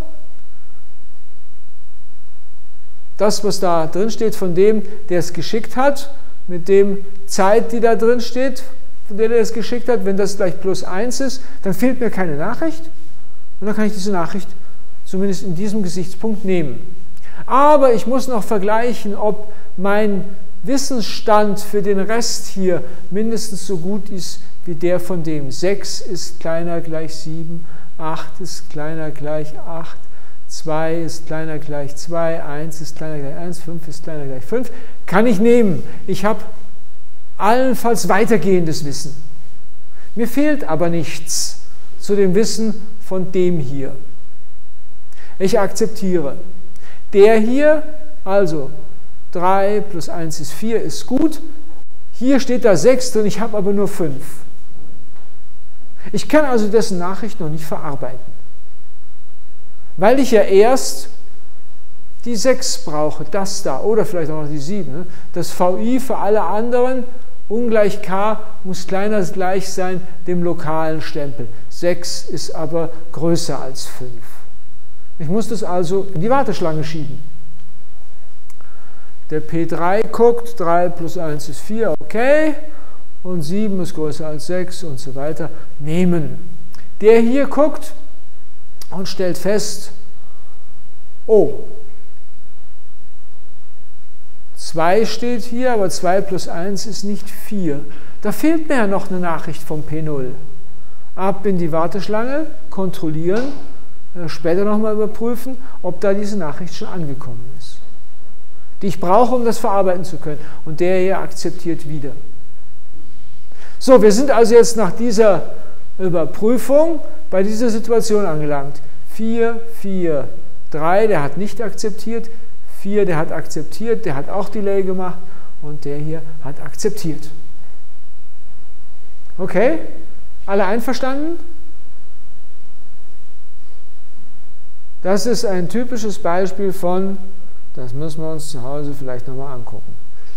das, was da drin steht, von dem, der es geschickt hat, mit dem Zeit, die da drin steht, von der es geschickt hat, wenn das gleich +1 ist, dann fehlt mir keine Nachricht und dann kann ich diese Nachricht zumindest in diesem Gesichtspunkt nehmen. Aber ich muss noch vergleichen, ob mein Wissensstand für den Rest hier mindestens so gut ist wie der von dem. 6 ist kleiner gleich 7, 8 ist kleiner gleich 8, 2 ist kleiner gleich 2, 1 ist kleiner gleich 1, 5 ist kleiner gleich 5. Kann ich nehmen. Ich habe allenfalls weitergehendes Wissen. Mir fehlt aber nichts zu dem Wissen von dem hier. Ich akzeptiere. Der hier, also 3 plus 1 ist 4, ist gut. Hier steht da 6 drin, ich habe aber nur 5. Ich kann also dessen Nachricht noch nicht verarbeiten. Weil ich ja erst die 6 brauche, das da, oder vielleicht auch noch die 7. Ne? Das VI für alle anderen, ungleich k, muss kleiner gleich sein dem lokalen Stempel. 6 ist aber größer als 5. Ich muss das also in die Warteschlange schieben. Der P3 guckt, 3 plus 1 ist 4, okay, und 7 ist größer als 6 und so weiter, nehmen. Der hier guckt und stellt fest, oh, 2 steht hier, aber 2 plus 1 ist nicht 4. Da fehlt mir ja noch eine Nachricht vom P0. Ab in die Warteschlange, kontrollieren, später nochmal überprüfen, ob da diese Nachricht schon angekommen ist. Die ich brauche, um das verarbeiten zu können. Und der hier akzeptiert wieder. So, wir sind also jetzt nach dieser Überprüfung bei dieser Situation angelangt. 4, 4, 3, der hat nicht akzeptiert. 4, der hat akzeptiert, der hat auch Delay gemacht. Und der hier hat akzeptiert. Okay? Alle einverstanden? Das ist ein typisches Beispiel von, das müssen wir uns zu Hause vielleicht nochmal angucken.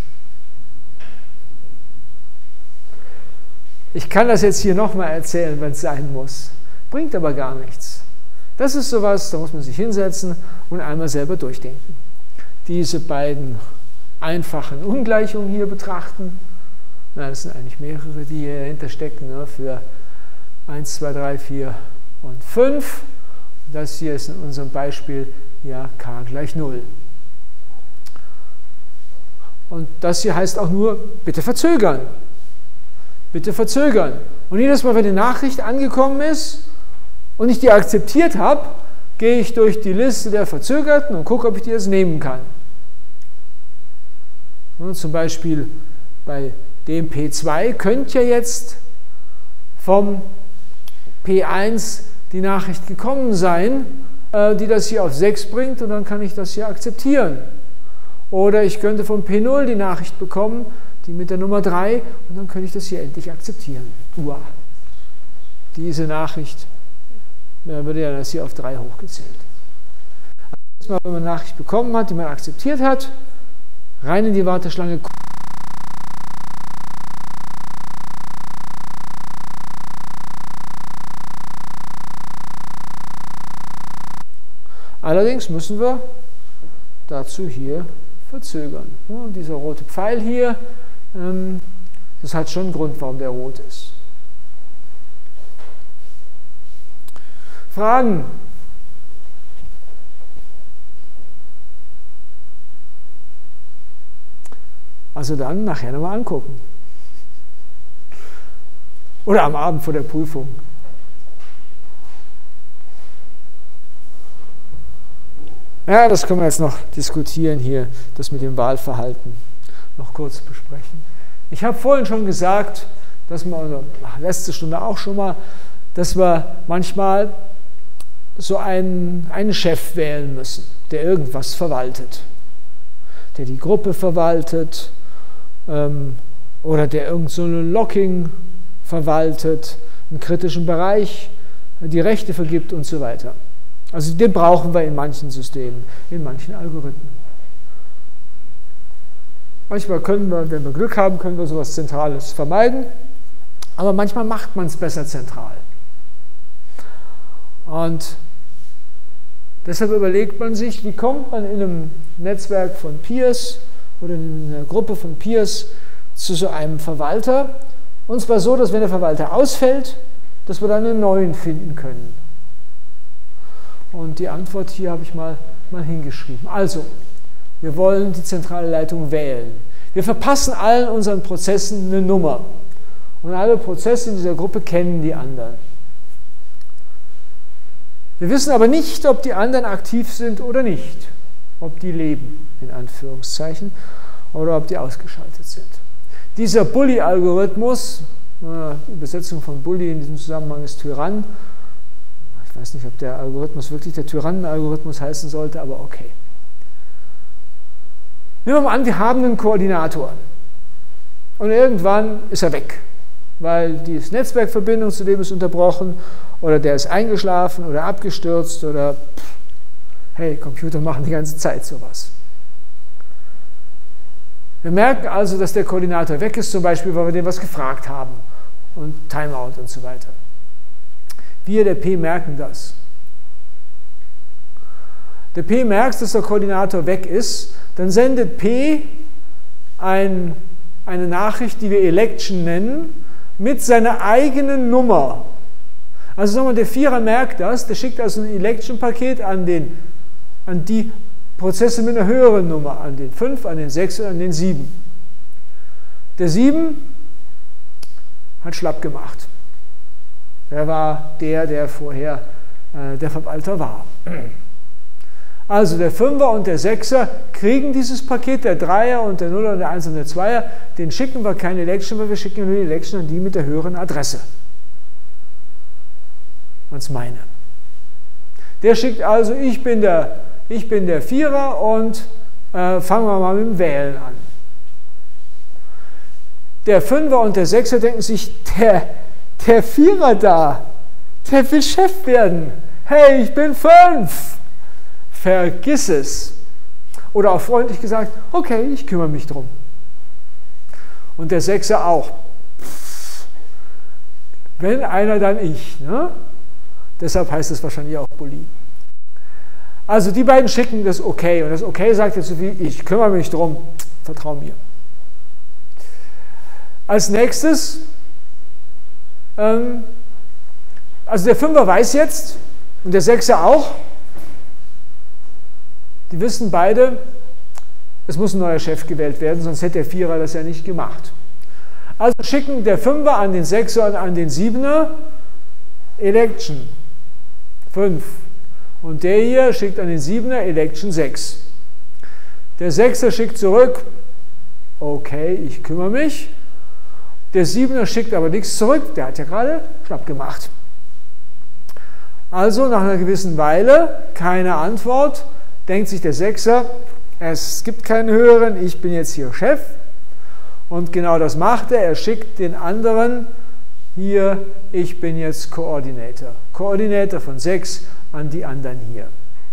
Ich kann das jetzt hier nochmal erzählen, wenn es sein muss. Bringt aber gar nichts. Das ist sowas, da muss man sich hinsetzen und einmal selber durchdenken. Diese beiden einfachen Ungleichungen hier betrachten. Nein, das sind eigentlich mehrere, die hier dahinter stecken, ne, für 1, 2, 3, 4 und 5. Das hier ist in unserem Beispiel ja k gleich 0. Und das hier heißt auch nur, bitte verzögern. Bitte verzögern. Und jedes Mal, wenn die Nachricht angekommen ist und ich die akzeptiert habe, gehe ich durch die Liste der Verzögerten und gucke, ob ich die jetzt nehmen kann. Und zum Beispiel bei dem P2 könnte ja jetzt vom P1 die Nachricht gekommen sein, die das hier auf 6 bringt, und dann kann ich das hier akzeptieren. Oder ich könnte vom P0 die Nachricht bekommen, die mit der Nummer 3, und dann könnte ich das hier endlich akzeptieren. Uah. Diese Nachricht würde ja das hier auf 3 hochgezählt. Also, wenn man eine Nachricht bekommen hat, die man akzeptiert hat, rein in die Warteschlange. Allerdings müssen wir dazu hier verzögern. Und dieser rote Pfeil hier, das hat schon einen Grund, warum der rot ist. Fragen? Also dann nachher nochmal angucken. Oder am Abend vor der Prüfung. Ja, das können wir jetzt noch diskutieren hier, das mit dem Wahlverhalten noch kurz besprechen. Ich habe vorhin schon gesagt, dass wir, also letzte Stunde auch schon mal, dass wir manchmal so einen Chef wählen müssen, der irgendwas verwaltet. Der die Gruppe verwaltet oder der irgend so eine Locking verwaltet, einen kritischen Bereich, die Rechte vergibt und so weiter. Also den brauchen wir in manchen Systemen, in manchen Algorithmen. Manchmal können wir, wenn wir Glück haben, können wir sowas Zentrales vermeiden, aber manchmal macht man es besser zentral. Und deshalb überlegt man sich, wie kommt man in einem Netzwerk von Peers oder in einer Gruppe von Peers zu so einem Verwalter. Und zwar so, dass wenn der Verwalter ausfällt, dass wir dann einen neuen finden können. Und die Antwort hier habe ich mal hingeschrieben. Also, wir wollen die zentrale Leitung wählen. Wir verpassen allen unseren Prozessen eine Nummer. Und alle Prozesse in dieser Gruppe kennen die anderen. Wir wissen aber nicht, ob die anderen aktiv sind oder nicht, ob die leben, in Anführungszeichen, oder ob die ausgeschaltet sind. Dieser Bully-Algorithmus, die Übersetzung von Bully in diesem Zusammenhang ist Tyrann. Ich weiß nicht, ob der Algorithmus wirklich der Tyrannen-Algorithmus heißen sollte, aber okay. Nehmen wir mal an, wir haben einen Koordinator und irgendwann ist er weg, weil die Netzwerkverbindung zu dem ist unterbrochen oder der ist eingeschlafen oder abgestürzt oder hey, Computer machen die ganze Zeit sowas. Wir merken also, dass der Koordinator weg ist, zum Beispiel, weil wir dem was gefragt haben und Timeout und so weiter. Wir, der P, merken das. Der P merkt, dass der Koordinator weg ist, dann sendet P eine Nachricht, die wir Election nennen, mit seiner eigenen Nummer. Also sagen wir, der Vierer merkt das, der schickt also ein Election-Paket an die Prozesse mit einer höheren Nummer, an den 5, an den 6 und an den 7. Der 7 hat schlapp gemacht. Er war der vorher der Verwalter war. Also der 5er und der 6er kriegen dieses Paket, der 3er und der 0er und der 1er und der 2er, den schicken wir keine Election, weil wir schicken nur die Election an die mit der höheren Adresse. Als meine. Der schickt also, ich bin der 4er und fangen wir mal mit dem Wählen an. Der 5er und der 6er denken sich, der 4er da, der will Chef werden. Hey, ich bin 5. Vergiss es. Oder auch freundlich gesagt, okay, ich kümmere mich drum. Und der 6er auch. Wenn einer, dann ich. Ne? Deshalb heißt es wahrscheinlich auch Bully. Also die beiden schicken das Okay. Und das Okay sagt jetzt so viel, ich kümmere mich drum, vertrau mir. Als nächstes, also der 5er weiß jetzt und der 6er auch, die wissen beide, es muss ein neuer Chef gewählt werden, sonst hätte der 4er das ja nicht gemacht. Also schicken der 5er an den 6er und an den 7er Election 5. Und der hier schickt an den 7er Election 6. Der 6er schickt zurück, okay, ich kümmere mich. Der 7er schickt aber nichts zurück, der hat ja gerade schlapp gemacht. Also nach einer gewissen Weile, keine Antwort, denkt sich der 6er, es gibt keinen höheren, ich bin jetzt hier Chef. Und genau das macht er, er schickt den anderen hier, ich bin jetzt Coordinator. Coordinator von 6 an die anderen hier.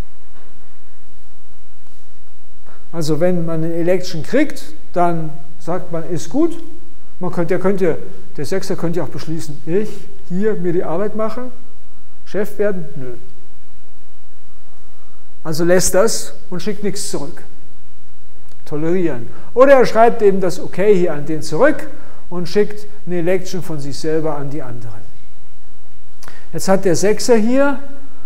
Also wenn man eine Election kriegt, dann sagt man, ist gut. Der 6er könnte ja auch beschließen, ich hier mir die Arbeit machen, Chef werden? Nö. Also lässt das und schickt nichts zurück. Tolerieren. Oder er schreibt eben das Okay hier an den zurück und schickt eine Election von sich selber an die anderen. Jetzt hat der 6er hier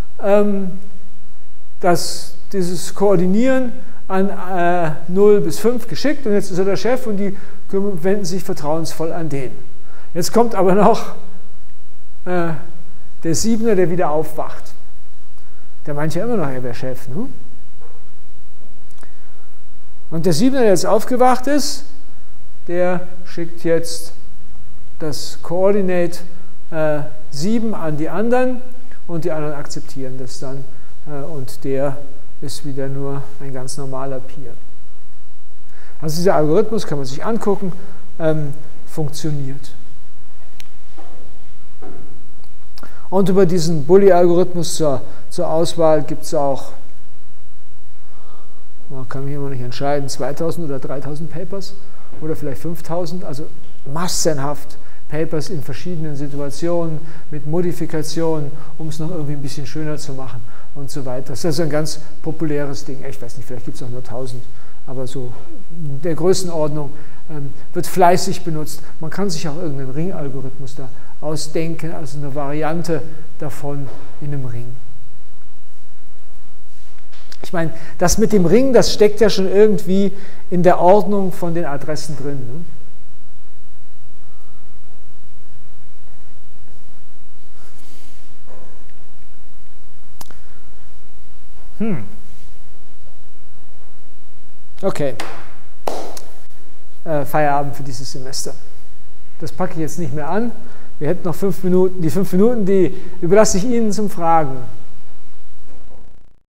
dieses Koordinieren an 0 bis 5 geschickt und jetzt ist er der Chef und die wenden sich vertrauensvoll an den. Jetzt kommt aber noch der 7er, der wieder aufwacht. Der meint ja immer noch, er wäre Chef. Ne? Und der 7er, der jetzt aufgewacht ist, der schickt jetzt das Coordinate 7 an die anderen und die anderen akzeptieren das dann und der ist wieder nur ein ganz normaler Peer. Also dieser Algorithmus kann man sich angucken, funktioniert. Und über diesen Bully-Algorithmus zur Auswahl gibt es auch, man kann mich immer nicht entscheiden, 2000 oder 3000 Papers oder vielleicht 5000, also massenhaft Papers in verschiedenen Situationen mit Modifikationen, um es noch irgendwie ein bisschen schöner zu machen und so weiter. Das ist also ein ganz populäres Ding. Ich weiß nicht, vielleicht gibt es auch nur 1000, aber so in der Größenordnung wird fleißig benutzt. Man kann sich auch irgendeinen Ring-Algorithmus da ausdenken, also eine Variante davon in einem Ring. Ich meine, das mit dem Ring, das steckt ja schon irgendwie in der Ordnung von den Adressen drin. Ne? Okay. Feierabend für dieses Semester. Das packe ich jetzt nicht mehr an. Wir hätten noch 5 Minuten. Die 5 Minuten, die überlasse ich Ihnen zum Fragen.